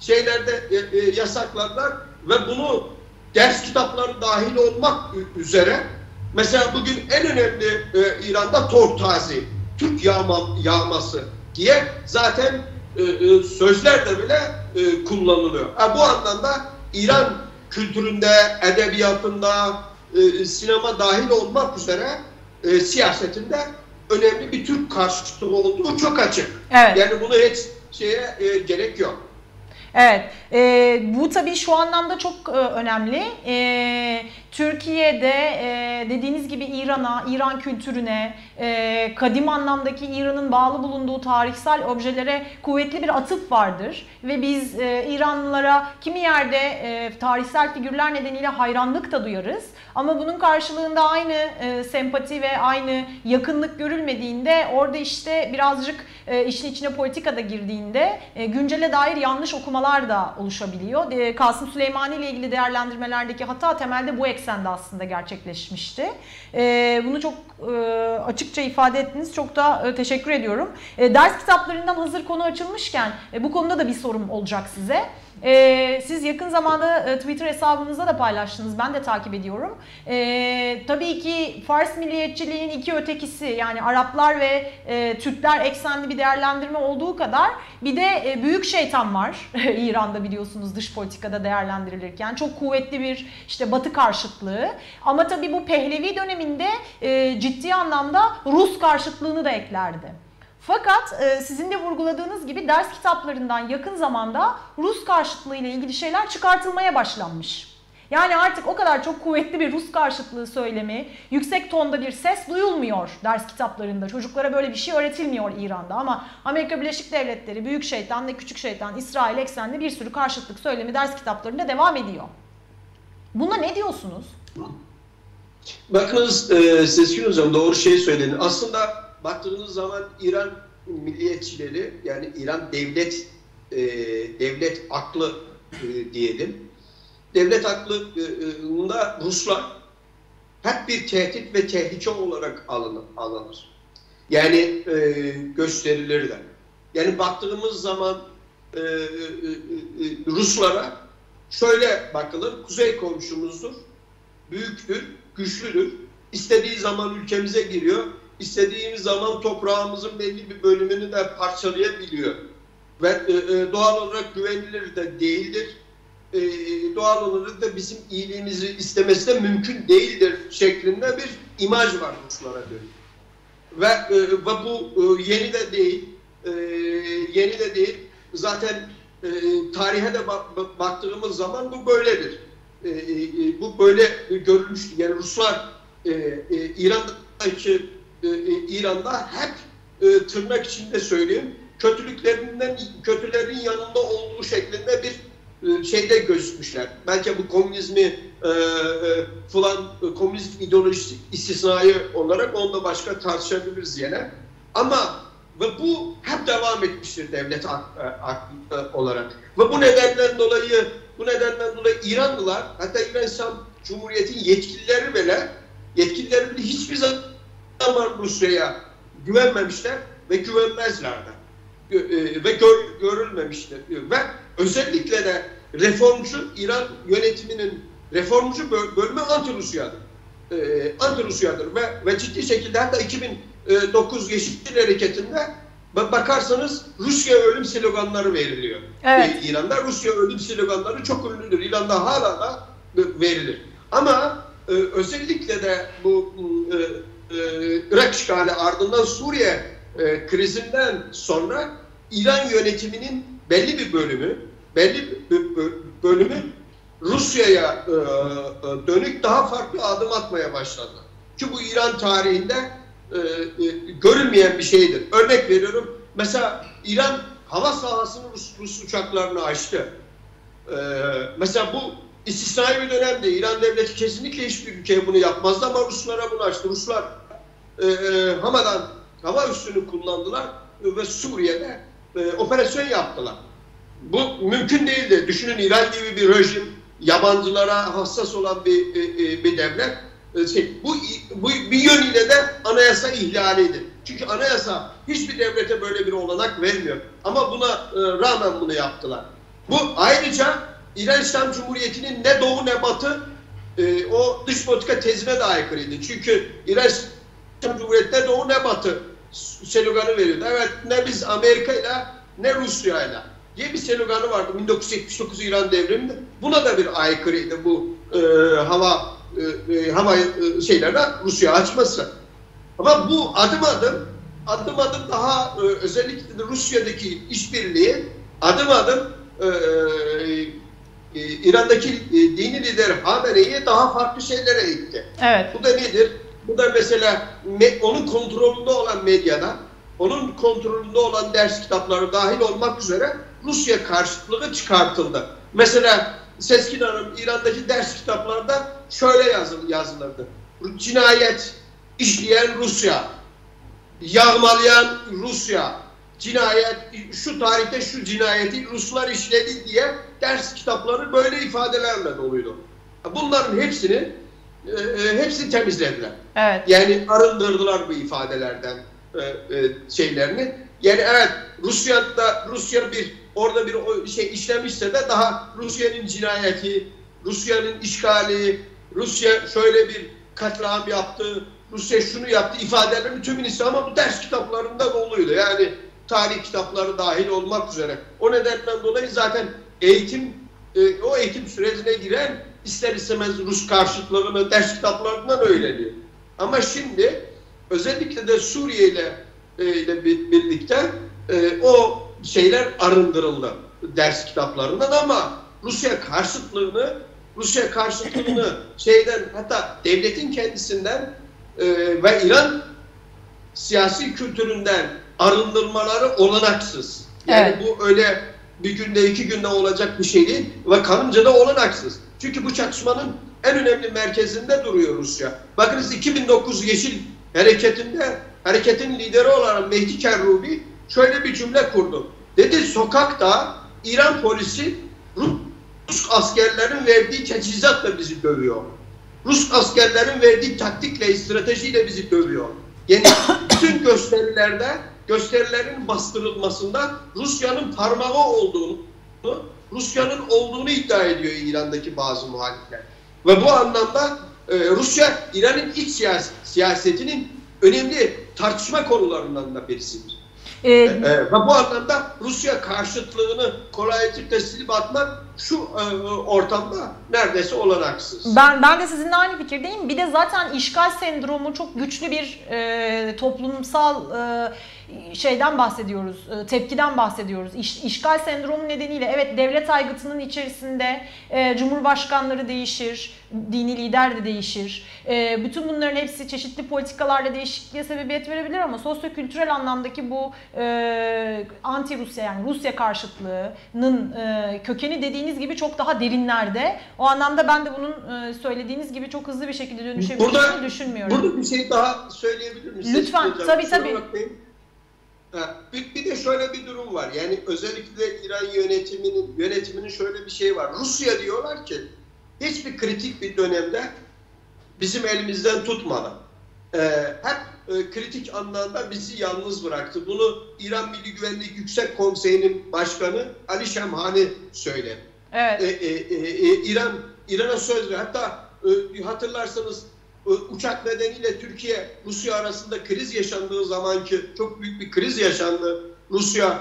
yasakladılar ve bunu ders kitapları dahil olmak üzere mesela bugün en önemli İran'da Tortazi, Türk yağması diye zaten sözlerde bile kullanılıyor. Bu anlamda İran kültüründe, edebiyatında, sinema dahil olmak üzere siyasetinde önemli bir Türk karşıtlığı olduğu çok açık. Evet. Yani buna hiç gerek yok. Evet, bu tabii şu anlamda çok önemli. Türkiye'de dediğiniz gibi İran kültürüne, kadim anlamdaki İran'ın bağlı bulunduğu tarihsel objelere kuvvetli bir atıf vardır. Ve biz İranlılara kimi yerde tarihsel figürler nedeniyle hayranlık da duyarız. Ama bunun karşılığında aynı sempati ve aynı yakınlık görülmediğinde orada işte birazcık işin içine politika da girdiğinde güncele dair yanlış okumalar da oluşabiliyor. Kasım Süleymani ile ilgili değerlendirmelerdeki hata temelde bu eksende aslında gerçekleşmişti. Bunu çok açıkça ifade ettiniz. Çok da teşekkür ediyorum. Ders kitaplarından hazır konu açılmışken bu konuda da bir sorum olacak size. Siz yakın zamanda Twitter hesabınızda da paylaştınız. Ben de takip ediyorum. Tabii ki Fars milliyetçiliğinin iki ötekisi yani Araplar ve Türkler eksenli bir değerlendirme olduğu kadar bir de büyük şeytan var İran'da biliyorsunuz dış politikada değerlendirilirken. Çok kuvvetli bir işte Batı karşıtlığı. Ama tabii bu Pehlevi döneminde ciddi anlamda Rus karşıtlığını da eklerdi. Fakat sizin de vurguladığınız gibi ders kitaplarından yakın zamanda Rus karşıtlığı ile ilgili şeyler çıkartılmaya başlanmış. Yani artık o kadar çok kuvvetli bir Rus karşıtlığı söylemi, yüksek tonda bir ses duyulmuyor ders kitaplarında. Çocuklara böyle bir şey öğretilmiyor İran'da ama Amerika Birleşik Devletleri, büyük şeytan ve küçük şeytan, İsrail eksenli bir sürü karşıtlık söylemi ders kitaplarında devam ediyor. Buna ne diyorsunuz? Bakınız Sezgin Hocam doğru şey söyledin. Aslında baktığınız zaman İran milliyetçileri, yani İran devlet aklı diyelim. Devlet aklında Ruslar hep bir tehdit ve tehlike olarak alınır. Yani gösterilir de. Yani baktığımız zaman Ruslara şöyle bakılır: kuzey komşumuzdur, büyüktür, güçlüdür. İstediği zaman ülkemize giriyor, istediğimiz zaman toprağımızın belli bir bölümünü de parçalayabiliyor. Ve doğal olarak güvenilir de değildir. Doğal olarak da bizim iyiliğimizi istemesi de mümkün değildir şeklinde bir imaj var Ruslara dönük. Ve bu yeni de değil. Yeni de değil. Zaten tarihe de baktığımız zaman bu böyledir. Bu böyle görülmüştü. Yani Ruslar İran'da hep tırnak içinde söyleyeyim, kötülerin yanında olduğu şeklinde bir şeyde gözükmüşler. Belki bu komünizmi falan, komünist ideolojisi istisnai olarak onu da başka tartışabiliriz yine. Ama ve bu hep devam etmiştir devlet olarak. Ve bu nedenden dolayı İranlılar, hatta İran İslam Cumhuriyeti'nin yetkilileri bile hiçbir zaman Rusya'ya güvenmemişler ve güvenmezler de. Ve görülmemiştir. Ve özellikle de reformcu İran yönetiminin reformcu bölümü anti-Rusya'dır. Anti-Rusya'dır ve ciddi şekilde hatta 2009 Yeşil Hareketi'nde bakarsanız Rusya ölüm sloganları veriliyor. Evet. İran'da Rusya ölüm sloganları çok ünlüdür. İran'da hala da verilir. Ama özellikle de bu Irak işgali ardından Suriye krizinden sonra İran yönetiminin belli bir bölümü Rusya'ya dönük daha farklı adım atmaya başladı. Çünkü bu İran tarihinde görülmeyen bir şeydir. Örnek veriyorum. Mesela İran hava sahasını Rus uçaklarına açtı. Mesela bu istisnai bir dönemde İran devleti kesinlikle hiçbir ülkeye bunu yapmazdı ama Ruslara bunu açtı. Ruslar Hama'dan hava üssünü kullandılar ve Suriye'de operasyon yaptılar. Bu mümkün değildi. Düşünün, İran gibi bir rejim, yabancılara hassas olan bir devlet. Bu bir yönüyle de anayasa ihlalidir. Çünkü anayasa hiçbir devlete böyle bir olanak vermiyor. Ama buna rağmen bunu yaptılar. Bu ayrıca İran İslam Cumhuriyeti'nin ne doğu ne batı o dış politika tezine de aykırıydı. Çünkü İran İslam Cumhuriyeti ne doğu ne batı sloganı veriyordu. Evet, ne biz Amerika'yla ne Rusya'yla diye bir sloganı vardı 1979 İran devriminde. Buna da bir aykırıydı bu hava şeylerine Rusya açması. Ama bu adım adım daha özellikle de Rusya'daki işbirliği adım adım İran'daki dini lider Hamenei'ye daha farklı şeylere itti. Evet. Bu da nedir? Bu da mesela onun kontrolünde olan medyada, onun kontrolünde olan ders kitapları dahil olmak üzere Rusya karşıtlığı çıkartıldı. Mesela Sezgin Hanım, İran'daki ders kitaplarda şöyle yazılırdı: cinayet işleyen Rusya, yağmalayan Rusya, cinayet, şu tarihte şu cinayeti Ruslar işledi diye ders kitapları böyle ifadelerle doluydu. Bunların hepsini temizlediler. Evet. Yani arındırdılar bu ifadelerden şeylerini. Yani evet, Rusya orada bir şey işlemişse de daha Rusya'nın cinayeti, Rusya'nın işgali, Rusya şöyle bir katliam yaptı, Rusya şunu yaptı ifadelerini tümünü ise ama bu ders kitaplarında doluydu. Yani tarih kitapları dahil olmak üzere. O nedenden dolayı zaten o eğitim sürecine giren ister istemez Rus karşıtlığını ders kitaplarından öğreniyor. Ama şimdi özellikle de Suriye ile birlikte o şeyler arındırıldı ders kitaplarından ama Rusya karşıtlığını hatta devletin kendisinden ve İran siyasi kültüründen arındırmaları olanaksız. Yani evet, bu öyle bir günde 2 günde olacak bir şey değil ve kanımca da olanaksız. Çünkü bu çatışmanın en önemli merkezinde duruyor Rusya. Bakınız 2009 Yeşil Hareket'in lideri olan Mehdi Kerrubi şöyle bir cümle kurdu. Dedi sokakta İran polisi Rus askerlerin verdiği teçhizatla bizi dövüyor. Rus askerlerin verdiği taktikle, stratejiyle bizi dövüyor. Yani bütün gösterilerin bastırılmasında Rusya'nın parmağı olduğunu iddia ediyor İran'daki bazı muhalifler. Ve bu anlamda Rusya, İran'ın iç siyasetinin önemli tartışma konularından da birisidir. Ve bu anlamda Rusya karşıtlığını kolaylıkla silip atmak şu ortamda neredeyse olanaksız. Ben de sizinle aynı fikirdeyim. Bir de zaten işgal sendromu çok güçlü bir toplumsal şeyden bahsediyoruz, tepkiden bahsediyoruz. İşgal sendromu nedeniyle evet devlet aygıtının içerisinde cumhurbaşkanları değişir, dini lider de değişir. Bütün bunların hepsi çeşitli politikalarla değişikliğe sebebiyet verebilir ama sosyokültürel anlamdaki bu anti-Rusya yani Rusya karşıtlığının kökeni dediğiniz gibi çok daha derinlerde. O anlamda ben de bunun söylediğiniz gibi çok hızlı bir şekilde dönüşebileceğini düşünmüyorum. Burada bir şey daha söyleyebilir misiniz? Lütfen, tabii. Bir de şöyle bir durum var. Yani özellikle İran yönetiminin şöyle bir şey var. Rusya diyorlar ki hiçbir kritik bir dönemde bizim elimizden tutmadı. Hep kritik anlamda bizi yalnız bıraktı. Bunu İran Milli Güvenlik Yüksek Konseyi'nin başkanı Ali Şemhani söyledi. Evet. İran'a söz ver. Hatta hatırlarsanız uçak nedeniyle Türkiye-Rusya arasında kriz yaşandığı zamanki çok büyük bir kriz yaşandı. Rusya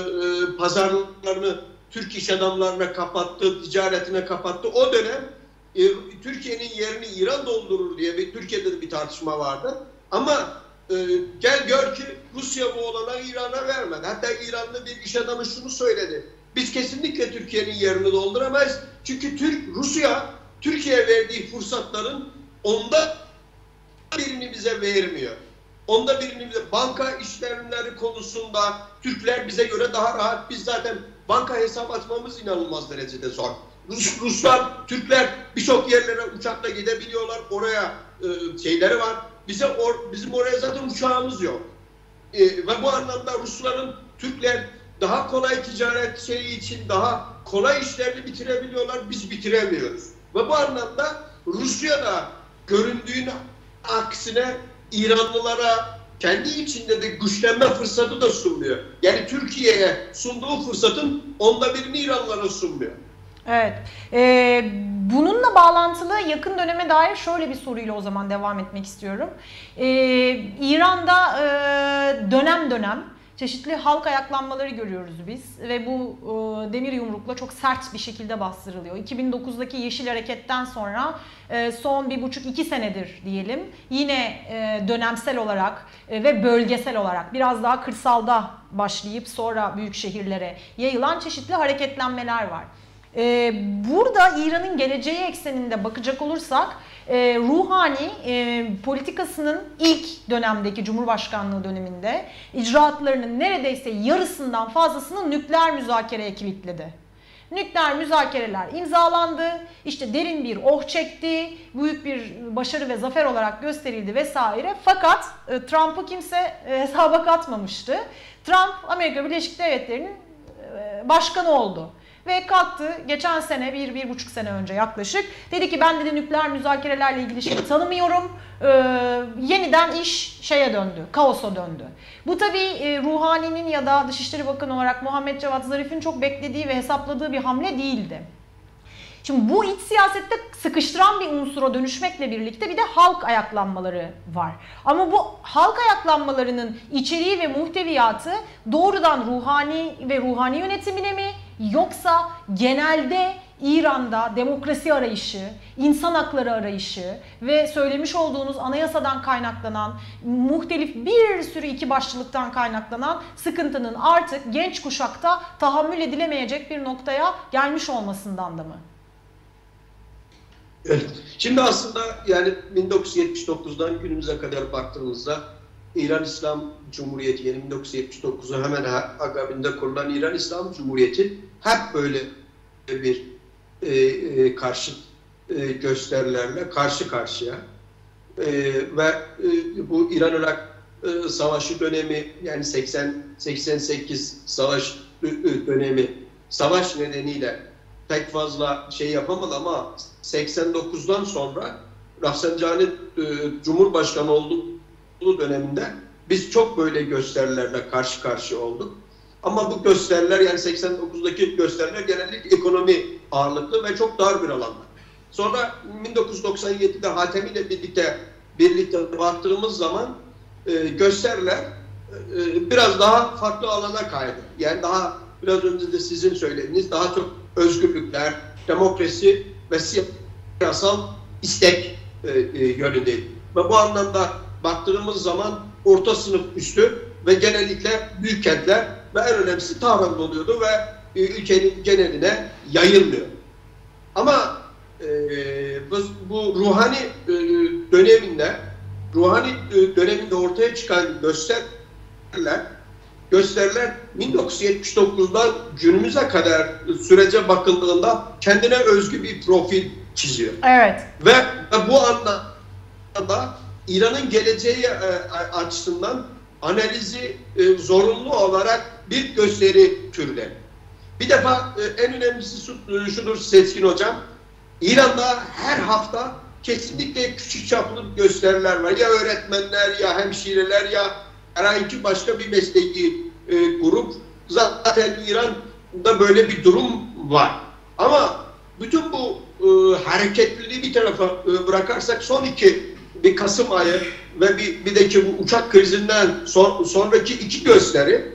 pazarlarını Türk iş adamlarına kapattı, ticaretine kapattı. O dönem Türkiye'nin yerini İran doldurur diye Türkiye'de de bir tartışma vardı. Ama gel gör ki Rusya bu olanağı İran'a vermedi. Hatta İranlı bir iş adamı şunu söyledi. Biz kesinlikle Türkiye'nin yerini dolduramayız. Çünkü Rusya Türkiye'ye verdiği fırsatların onda birini bize vermiyor. Onda birini bize banka işlemleri konusunda Türkler bize göre daha rahat. Biz zaten banka hesap açmamız inanılmaz derecede zor. Türkler birçok yerlere uçakla gidebiliyorlar. Oraya şeyleri var. Bizim oraya zaten uçağımız yok. Ve bu anlamda Türkler daha kolay ticaret için daha kolay işlerini bitirebiliyorlar. Biz bitiremiyoruz. Ve bu anlamda Rusya'da göründüğün aksine İranlılara kendi içinde de güçlenme fırsatı da sunmuyor. Yani Türkiye'ye sunduğu fırsatın onda birini İranlılara sunmuyor. Evet. Bununla bağlantılı yakın döneme dair şöyle bir soruyla o zaman devam etmek istiyorum. İran'da dönem dönem çeşitli halk ayaklanmaları görüyoruz biz ve bu demir yumrukla çok sert bir şekilde bastırılıyor. 2009'daki Yeşil Hareket'ten sonra son 1,5-2 senedir diyelim yine dönemsel olarak ve bölgesel olarak biraz daha kırsalda başlayıp sonra büyük şehirlere yayılan çeşitli hareketlenmeler var. Burada İran'ın geleceği ekseninde bakacak olursak Ruhani politikasının ilk dönemdeki Cumhurbaşkanlığı döneminde icraatlarının neredeyse yarısından fazlasını nükleer müzakereye kilitledi. Nükleer müzakereler imzalandı, işte derin bir oh çekti, büyük bir başarı ve zafer olarak gösterildi vesaire. Fakat Trump'ı kimse hesaba katmamıştı. Trump Amerika Birleşik Devletleri'nin başkanı oldu. Ve kalktı geçen sene 1-1,5 sene önce yaklaşık dedi ki ben dedi nükleer müzakerelerle ilgili şeyi tanımıyorum. Yeniden iş şeye döndü, kaosa döndü. Bu tabii Ruhani'nin ya da Dışişleri Bakanı olarak Muhammed Cevat Zarif'in çok beklediği ve hesapladığı bir hamle değildi. Şimdi bu iç siyasette sıkıştıran bir unsura dönüşmekle birlikte bir de halk ayaklanmaları var. Ama bu halk ayaklanmalarının içeriği ve muhteviyatı doğrudan Ruhani ve Ruhani yönetimine mi yoksa genelde İran'da demokrasi arayışı, insan hakları arayışı ve söylemiş olduğunuz anayasadan kaynaklanan muhtelif bir sürü iki başlılıktan kaynaklanan sıkıntının artık genç kuşakta tahammül edilemeyecek bir noktaya gelmiş olmasından da mı? Evet. Şimdi aslında yani 1979'dan günümüze kadar baktığımızda İran İslam Cumhuriyeti, yani 1979'u hemen akabinde kurulan İran İslam Cumhuriyeti hep böyle bir karşıt gösterilerle karşı karşıya. Ve bu İran-Irak savaşı dönemi, yani 80-88 savaş dönemi, savaş nedeniyle pek fazla şey yapamadı ama 89'dan sonra Rafsanjani Cumhurbaşkanı olduğu döneminde biz çok böyle gösterilerle karşı karşıya olduk. Ama bu gösteriler, yani 89'daki gösteriler genellikle ekonomi ağırlıklı ve çok dar bir alanda. Sonra 1997'de Hatemi ile birlikte baktığımız zaman gösteriler biraz daha farklı alana kaydı. Yani daha biraz önce de sizin söylediğiniz daha çok özgürlükler, demokrasi ve siyasal istek yönündeydi. Ve bu anlamda baktığımız zaman orta sınıf üstü ve genellikle büyük kentler ve en önemlisi Tahran'da oluyordu ve ülkenin geneline yayılmıyor. Ama bu Ruhani döneminde ortaya çıkan gösteriler 1979'dan günümüze kadar sürece bakıldığında kendine özgü bir profil çiziyor. Evet. Ve bu anlamda İran'ın geleceği açısından analizi zorunlu olarak bir gösteri türde. Bir defa en önemlisi şudur Seçkin Hocam, İran'da her hafta kesinlikle küçük çaplı gösteriler var. Ya öğretmenler, ya hemşireler, ya herhangi başka bir mesleki grup. Zaten İran'da böyle bir durum var. Ama bütün bu hareketliliği bir tarafa bırakarsak bir Kasım ayı ve bir de ki bu uçak krizinden sonraki iki gösteri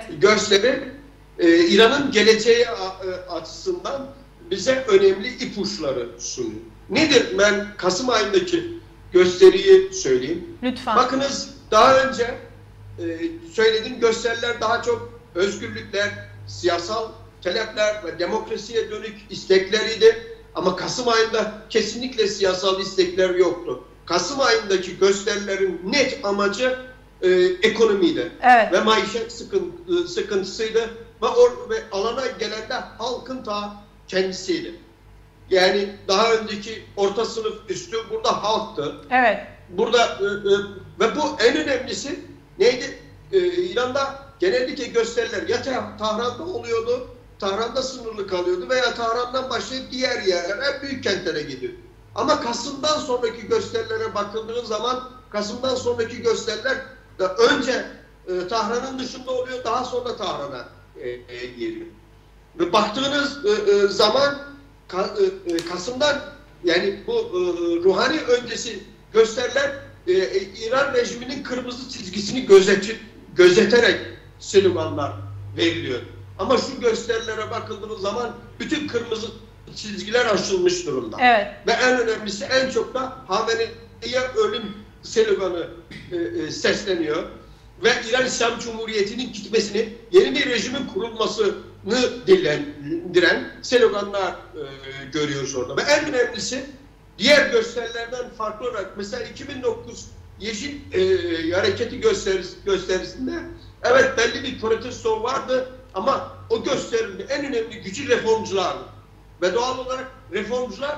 İran'ın geleceği açısından bize önemli ipuçları sunuyor. Nedir? Ben Kasım ayındaki gösteriyi söyleyeyim. Lütfen. Bakınız, daha önce söylediğim gösteriler daha çok özgürlükler, siyasal talepler ve demokrasiye dönük istekleriydi. Ama Kasım ayında kesinlikle siyasal istekler yoktu. Kasım ayındaki gösterilerin net amacı ekonomiydi. Evet. Ve maişet sıkıntısıydı. Ve alana gelen de halkın ta kendisiydi. Yani daha önceki orta sınıf üstü burada halktı. Evet. Burada ve bu en önemlisi neydi? İran'da genellikle gösteriler ya Tahran'da oluyordu, Tahran'da sınırlı kalıyordu veya Tahran'dan başlayıp diğer yerlere, büyük kentlere gidiyordu. Ama Kasım'dan sonraki gösterilere bakıldığı zaman Kasım'dan sonraki gösteriler önce Tahran'ın dışında oluyor, daha sonra Tahran'a geliyor. Ve baktığınız zaman Kasım'dan, yani bu Ruhani öncesi gösteriler İran rejiminin kırmızı çizgisini gözeterek sloganlar veriliyor. Ama şu gösterilere bakıldığınız zaman bütün kırmızı çizgiler aşılmış durumda. Evet. Ve en önemlisi, en çok da Hamene'ye ölüm sloganı sesleniyor. Ve İran İslam Cumhuriyeti'nin gitmesini, yeni bir rejimin kurulmasını dillendiren sloganlar görüyoruz orada. Ve en önemlisi, diğer gösterilerden farklı olarak mesela 2009 Yeşil Hareketi gösterisinde evet belli bir protesto vardı ama o gösterinin en önemli gücü reformculardı. Ve doğal olarak reformcular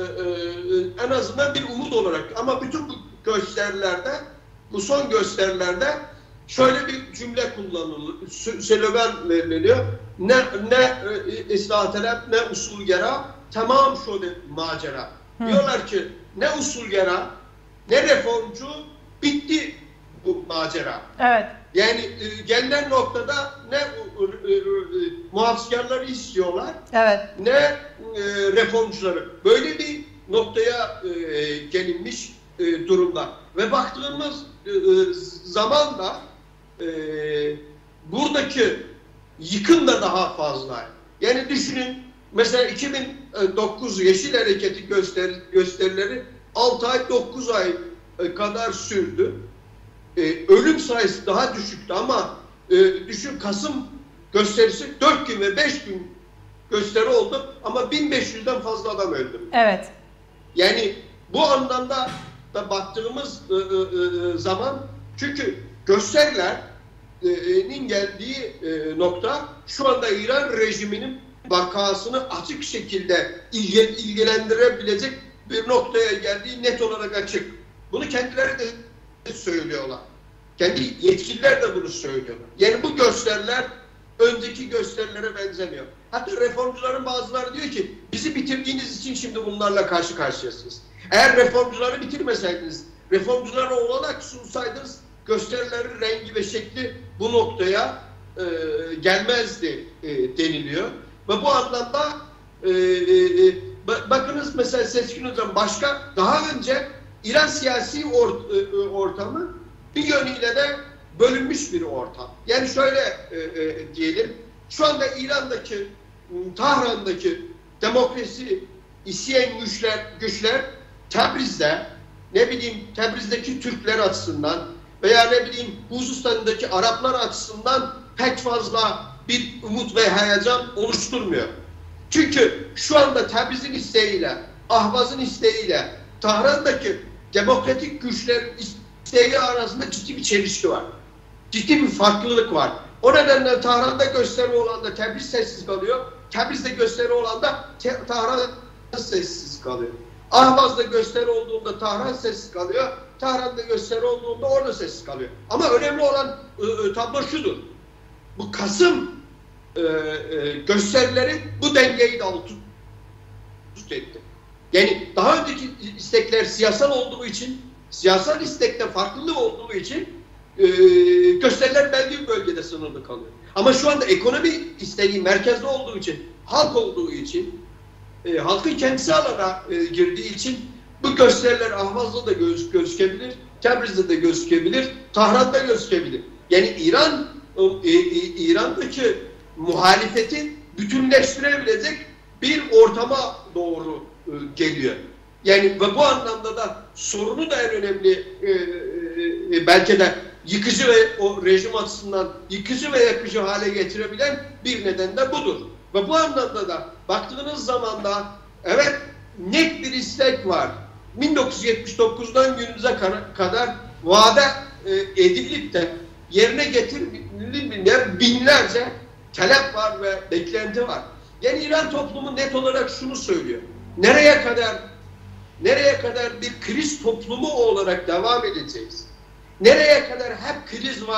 en azından bir umut olarak, ama bütün bu gösterilerde, bu son gösterilerde şöyle bir cümle kullanılıyor, slogan veriliyor. Ne ıslah talep, ne usulgera, tamam şöyle macera. Diyorlar ki ne usulgera, ne reformcu, bitti bu macera. Evet. Yani gelinen noktada ne muhafızkarları istiyorlar, evet, ne reformcuları. Böyle bir noktaya gelinmiş durumda. Ve baktığımız zaman da buradaki yıkım da daha fazla. Yani düşünün, mesela 2009 Yeşil Hareketi gösterileri 6 ay 9 ay kadar sürdü. Ölüm sayısı daha düşüktü ama düşün, Kasım gösterisi 4 gün ve 5 gün gösteri oldu ama 1500'den fazla adam öldü. Evet. Yani bu anlamda da baktığımız zaman, çünkü gösterilerin geldiği nokta şu anda İran rejiminin vakasını açık şekilde ilgilendirebilecek bir noktaya geldiği net olarak açık. Bunu kendileri de söylüyorlar. Kendi yetkililer de bunu söylüyorlar. Yani bu gösteriler önceki gösterilere benzemiyor. Hatta reformcuların bazıları diyor ki bizi bitirdiğiniz için şimdi bunlarla karşı karşıyasınız. Eğer reformcuları bitirmeseydiniz, reformculara olanak sunsaydınız gösterilerin rengi ve şekli bu noktaya gelmezdi deniliyor. Ve bu anlamda bakınız mesela Seçkin Hocam daha önce İran siyasi ortamı bir yönüyle de bölünmüş bir ortam. Yani şöyle diyelim, şu anda İran'daki, Tahran'daki demokrasi isteyen güçler Tebriz'de, ne bileyim Tebriz'deki Türkler açısından veya ne bileyim Huzistan'daki Araplar açısından pek fazla bir umut ve heyecan oluşturmuyor. Çünkü şu anda Tebriz'in isteğiyle, Ahvaz'ın isteğiyle, Tahran'daki demokratik güçlerin isteği arasında ciddi bir çelişki var. Ciddi bir farklılık var. O nedenle Tahran'da gösteri olan da Tebriz sessiz kalıyor. Tebriz'de gösteri olan da Tahran sessiz kalıyor. Ahvaz'da gösteri olduğunda Tahran sessiz kalıyor. Tahran'da gösteri olduğunda orada sessiz kalıyor. Ama önemli olan tablo şudur. Bu Kasım gösterileri bu dengeyi de alt üst etti. Yani daha önceki istekler siyasal olduğu için, siyasal istekte farklılık olduğu için gösteriler belli bir bölgede sınırlı kalıyor. Ama şu anda ekonomi isteği merkezde olduğu için, halk olduğu için, halkın kendisi alana girdiği için bu gösteriler Ahvaz'da da gözükebilir, Tebriz'de de gözükebilir, Tahran'da gözükebilir. Yani İran'daki muhalefeti bütünleştirebilecek bir ortama doğru geliyor. Yani ve bu anlamda da sorunu da en önemli belki de yıkıcı ve o rejim açısından yıkıcı ve yakıcı hale getirebilen bir neden de budur. Ve bu anlamda da baktığınız zaman da evet net bir istek var. 1979'dan günümüze kadar vaade edilip de yerine getirilmeyen binlerce talep var ve beklenti var. Yani İran toplumu net olarak şunu söylüyor. Nereye kadar bir kriz toplumu olarak devam edeceğiz? Nereye kadar hep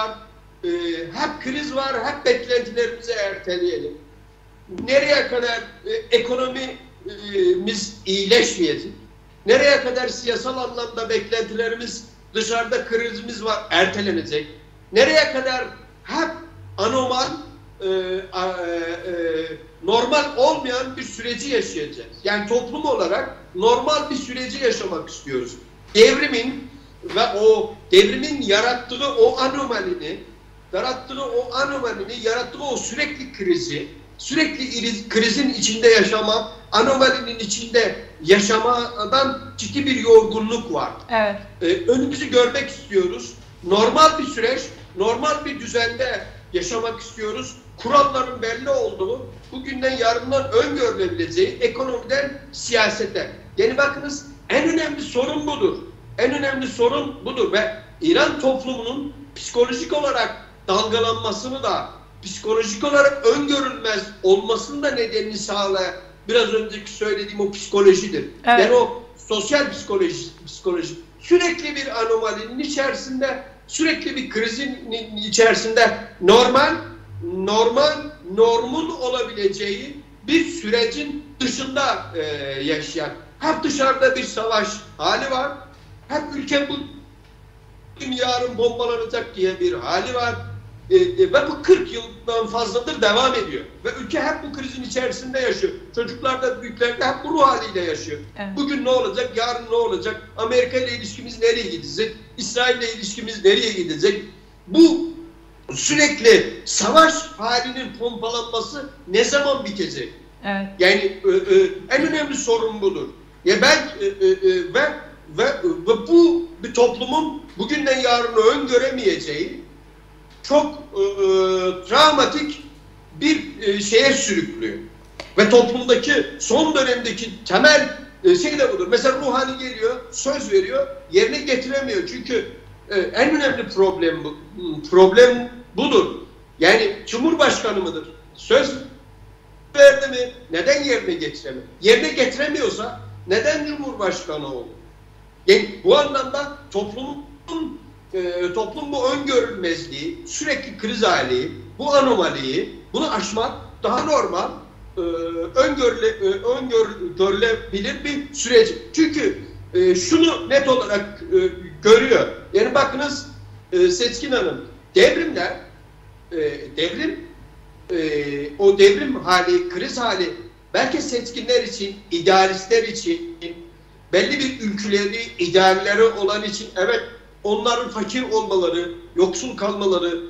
kriz var, hep beklentilerimizi erteleyelim? Nereye kadar ekonomimiz iyileşmeyecek? Nereye kadar siyasal anlamda beklentilerimiz, dışarıda krizimiz var, ertelenecek? Nereye kadar hep anormal, normal olmayan bir süreci yaşayacağız? Yani toplum olarak normal bir süreci yaşamak istiyoruz. Devrimin yarattığı o anomalini, yarattığı o sürekli krizin içinde yaşama, anomalinin içinde yaşamadan ciddi bir yorgunluk var. Evet. Önümüzü görmek istiyoruz. Normal bir süreç, normal bir düzende yaşamak istiyoruz. Kuralların belli olduğu, bugünden yarından öngörülebileceği ekonomiden siyasete. Yani bakınız en önemli sorun budur. Ve İran toplumunun psikolojik olarak dalgalanmasını da, psikolojik olarak öngörülmez olmasının da nedenini sağlayan biraz önceki söylediğim o psikolojidir. Evet. Yani o sosyal psikoloji. Sürekli bir anomalinin içerisinde, sürekli bir krizin içerisinde normun olabileceği bir sürecin dışında yaşayan. Hep dışarıda bir savaş hali var. Hep ülke bugün yarın bombalanacak diye bir hali var. Ve bu 40 yıldan fazladır devam ediyor. Ve ülke hep bu krizin içerisinde yaşıyor. Çocuklar da büyükler de hep bu ruh haliyle yaşıyor. Evet. Bugün ne olacak, yarın ne olacak? Amerika ile ilişkimiz nereye gidecek? İsrail ile ilişkimiz nereye gidecek? Bu sürekli savaş halinin pompalanması ne zaman bitecek? Evet. Yani en önemli sorun budur. Ya ve bu bir toplumun bugünden yarını öngöremeyeceği çok travmatik bir şeye sürüklüyor. Ve toplumdaki son dönemdeki temel şey de budur. Mesela Ruhani geliyor, söz veriyor, yerine getiremiyor. Çünkü en önemli problem budur. Yani Cumhurbaşkanı mıdır? Söz verdi mi? Neden yerine getiremiyor? Yerine getiremiyorsa neden Cumhurbaşkanı oldu? Yani bu anlamda toplum bu öngörülmezliği, sürekli kriz hali, bu anomaliyi, bunu aşmak daha normal, öngörülebilir bir süreç. Çünkü şunu net olarak görüyor. Yani bakınız Seçkin Hanım, o devrim hali, kriz hali belki seçkinler için, idealistler için, belli bir ülkeleri, idealleri olan için evet onların fakir olmaları, yoksul kalmaları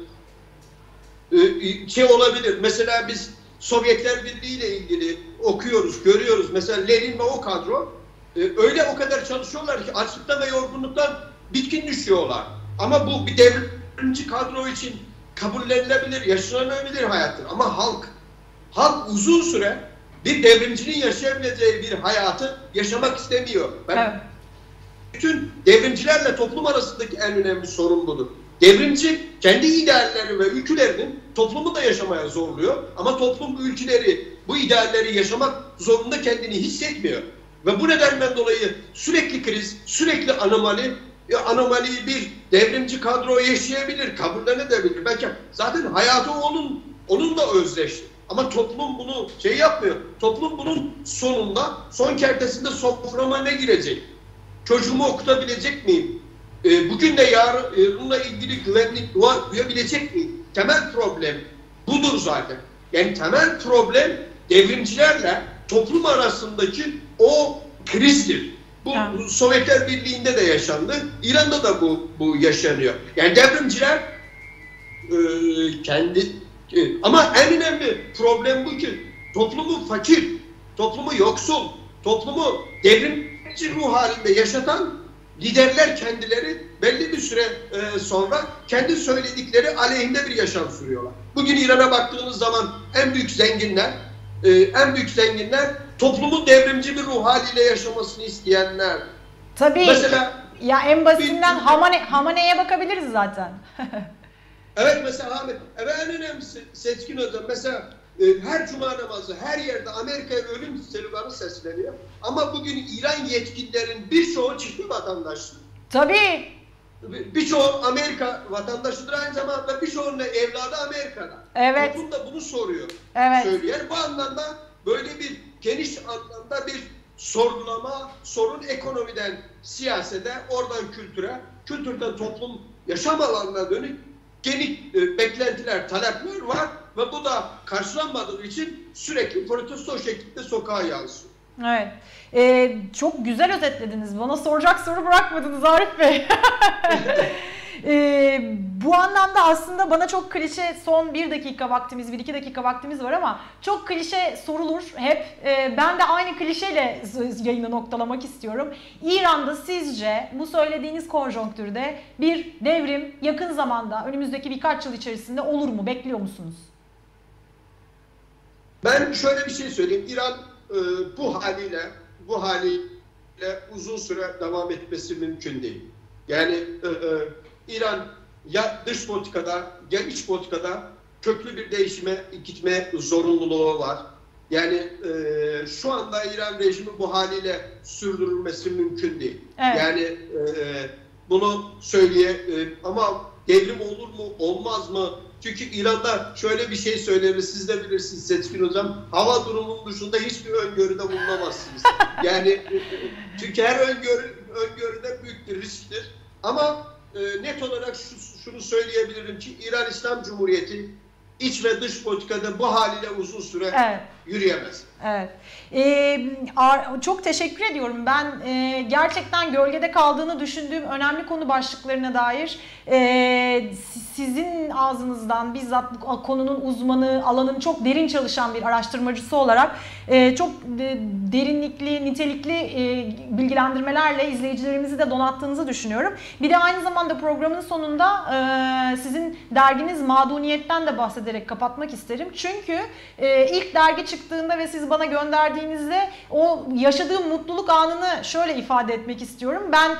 olabilir. Mesela biz Sovyetler Birliği ile ilgili okuyoruz, görüyoruz. Mesela Lenin ve o kadro öyle o kadar çalışıyorlar ki açlıktan ve yorgunluktan bitkin düşüyorlar. Ama bu bir devrimci kadro için kabullenilebilir, yaşanabilir hayattır. Ama halk uzun süre bir devrimcinin yaşayabileceği bir hayatı yaşamak istemiyor. Evet. Bütün devrimcilerle toplum arasındaki en önemli sorun budur. Devrimci kendi idealleri ve ülkülerinin toplumu da yaşamaya zorluyor. Ama toplum bu ülkeleri, bu idealleri yaşamak zorunda kendini hissetmiyor. Ve bu nedenden dolayı sürekli kriz, sürekli anomaliyi bir devrimci kadro yaşayabilir, kabullenebilir. Belki zaten hayatı onunla özdeşti. Ama toplum bunu yapmıyor. Toplum bunun sonunda, son kertesinde soframa ne girecek? Çocuğumu okutabilecek miyim? Bugün de yarınla ilgili güvenlik duyabilecek miyim? Temel problem budur zaten. Yani temel problem devrimcilerle toplum arasındaki o krizdir. Bu Sovyetler Birliği'nde de yaşandı. İran'da da bu yaşanıyor. Yani devrimciler ama en önemli problem bu ki toplumu fakir, toplumu yoksul, toplumu devrimci ruh halinde yaşatan liderler kendileri belli bir süre sonra kendi söyledikleri aleyhinde bir yaşam sürüyorlar. Bugün İran'a baktığınız zaman en büyük zenginler toplumun devrimci bir ruh haliyle yaşamasını isteyenler. Tabii. Mesela ya en basitinden Hamane'ye bakabiliriz zaten. Evet mesela Ahmet, en önemlisi Seçkin Hocam mesela her cuma namazı her yerde Amerika'ya ölüm sloganı sesleniyor. Ama bugün İran yetkililerin birçoğu çiftli vatandaştır. Tabii. Birçoğu Amerika vatandaşıdır aynı zamanda birçoğunun evladı Amerika'da. Evet. Toplum da bunu soruyor. Evet. Söylüyor. Bu anlamda böyle bir geniş anlamda bir sorgulama, sorun ekonomiden siyasete, oradan kültüre, kültürden toplum yaşam alanına dönük geniş beklentiler, talepler var ve bu da karşılanmadığı için sürekli protesto şeklinde sokağa yansıyor. Evet. Çok güzel özetlediniz. Bana soracak soru bırakmadınız Arif Bey. Bu anlamda aslında bana çok klişe son 1-2 dakika vaktimiz var ama çok klişe sorulur hep. Ben de aynı klişeyle yayını noktalamak istiyorum. İran'da sizce bu söylediğiniz konjonktürde bir devrim yakın zamanda önümüzdeki birkaç yıl içerisinde olur mu? Bekliyor musunuz? Ben şöyle bir şey söyleyeyim. İran bu haliyle uzun süre devam etmesi mümkün değil. Yani İran ya dış politikada ya iç politikada köklü bir değişime gitme zorunluluğu var. Yani şu anda İran rejimi bu haliyle sürdürülmesi mümkün değil. Evet. Yani bunu ama devrim olur mu olmaz mı? Çünkü İran'da şöyle bir şey söyleriz, siz de bilirsiniz Seçkin Hocam, hava durumunun dışında hiçbir öngörüde bulunamazsınız. Yani çünkü her öngörüde büyük bir risktir. Ama net olarak şunu söyleyebilirim ki İran İslam Cumhuriyeti iç ve dış politikada bu haliyle uzun süre yürüyemez. Evet. Çok teşekkür ediyorum. Ben gerçekten gölgede kaldığını düşündüğüm önemli konu başlıklarına dair sizin ağzınızdan bizzat bu konunun uzmanı, alanın çok derin çalışan bir araştırmacısı olarak çok derinlikli, nitelikli bilgilendirmelerle izleyicilerimizi de donattığınızı düşünüyorum. Bir de aynı zamanda programın sonunda sizin derginiz Mağduniyet'ten de bahsederek kapatmak isterim. Çünkü ilk dergi çıktığında ve siz bana gönderdiğinizde o yaşadığım mutluluk anını şöyle ifade etmek istiyorum. Ben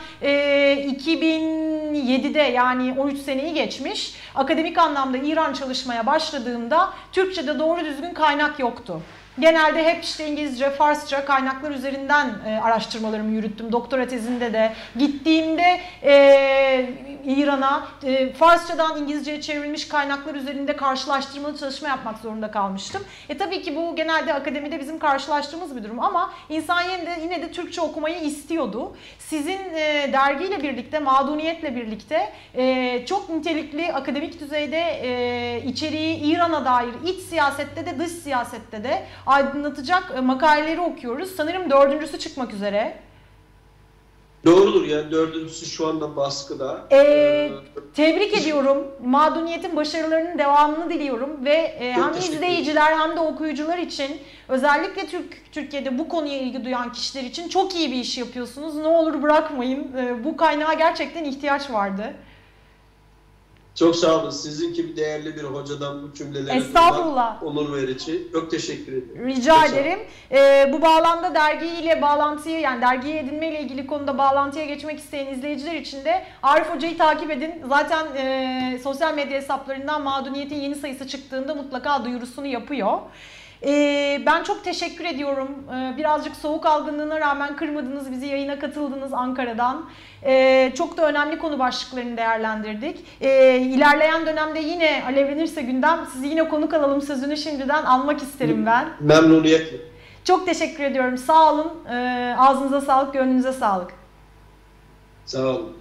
2007'de yani 13 seneyi geçmiş akademik anlamda İran çalışmaya başladığımda Türkçe'de doğru düzgün kaynak yoktu. Genelde hep işte İngilizce, Farsça kaynaklar üzerinden araştırmalarımı yürüttüm. Doktora tezinde de gittiğimde İran'a Farsçadan İngilizceye çevrilmiş kaynaklar üzerinde karşılaştırmalı çalışma yapmak zorunda kalmıştım. Tabii ki bu genelde akademide bizim karşılaştığımız bir durum ama insan yine de Türkçe okumayı istiyordu. Sizin dergiyle birlikte, Mağduniyetle birlikte çok nitelikli akademik düzeyde içeriği İran'a dair iç siyasette de dış siyasette de aydınlatacak makaleleri okuyoruz. Sanırım 4.'sü çıkmak üzere. Doğrudur, yani 4.'sü şu anda baskıda. Tebrik ediyorum. Mağduniyet'in başarılarının devamını diliyorum ve hem izleyiciler hem de okuyucular için özellikle Türkiye'de bu konuya ilgi duyan kişiler için çok iyi bir iş yapıyorsunuz. Ne olur bırakmayın. Bu kaynağa gerçekten ihtiyaç vardı. Çok sağ olun. Sizin gibi değerli bir hocadan bu cümleleri duymak onur verici. Çok teşekkür ederim. Rica ederim. Bu bağlamda dergiyle bağlantıyı, yani dergiyi edinmeyle ilgili konuda bağlantıya geçmek isteyen izleyiciler için de Arif Hoca'yı takip edin. Zaten sosyal medya hesaplarından Mağduniyet'in yeni sayısı çıktığında mutlaka duyurusunu yapıyor. Ben çok teşekkür ediyorum. Birazcık soğuk algınlığına rağmen kırmadınız bizi, yayına katıldınız Ankara'dan. Çok da önemli konu başlıklarını değerlendirdik. İlerleyen dönemde yine alevlenirse gündem sizi yine konuk alalım sözünü şimdiden almak isterim ben. Memnuniyetle. Çok teşekkür ediyorum. Sağ olun. Ağzınıza sağlık, gönlünüze sağlık. Sağ olun.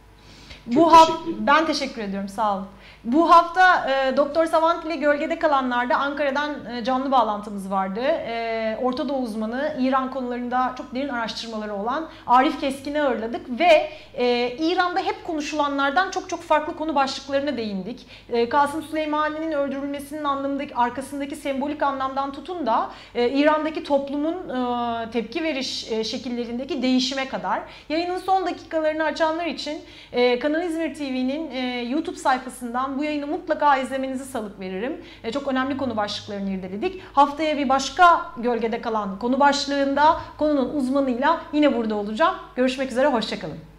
Ben teşekkür ediyorum. Sağ olun. Bu hafta Doktor Savant ile Gölgede Kalanlar'da Ankara'dan canlı bağlantımız vardı. Orta Doğu uzmanı, İran konularında çok derin araştırmaları olan Arif Keskin'i ağırladık ve İran'da hep konuşulanlardan çok farklı konu başlıklarına değindik. Kasım Süleymani'nin öldürülmesinin arkasındaki sembolik anlamdan tutun da İran'daki toplumun tepki veriş şekillerindeki değişime kadar. Yayının son dakikalarını açanlar için Kanal İzmir TV'nin YouTube sayfasından bu yayını mutlaka izlemenizi salık veririm. Çok önemli konu başlıklarını irdeledik. Haftaya bir başka Gölgede Kalan konu başlığında konunun uzmanıyla yine burada olacağım. Görüşmek üzere, hoşça kalın.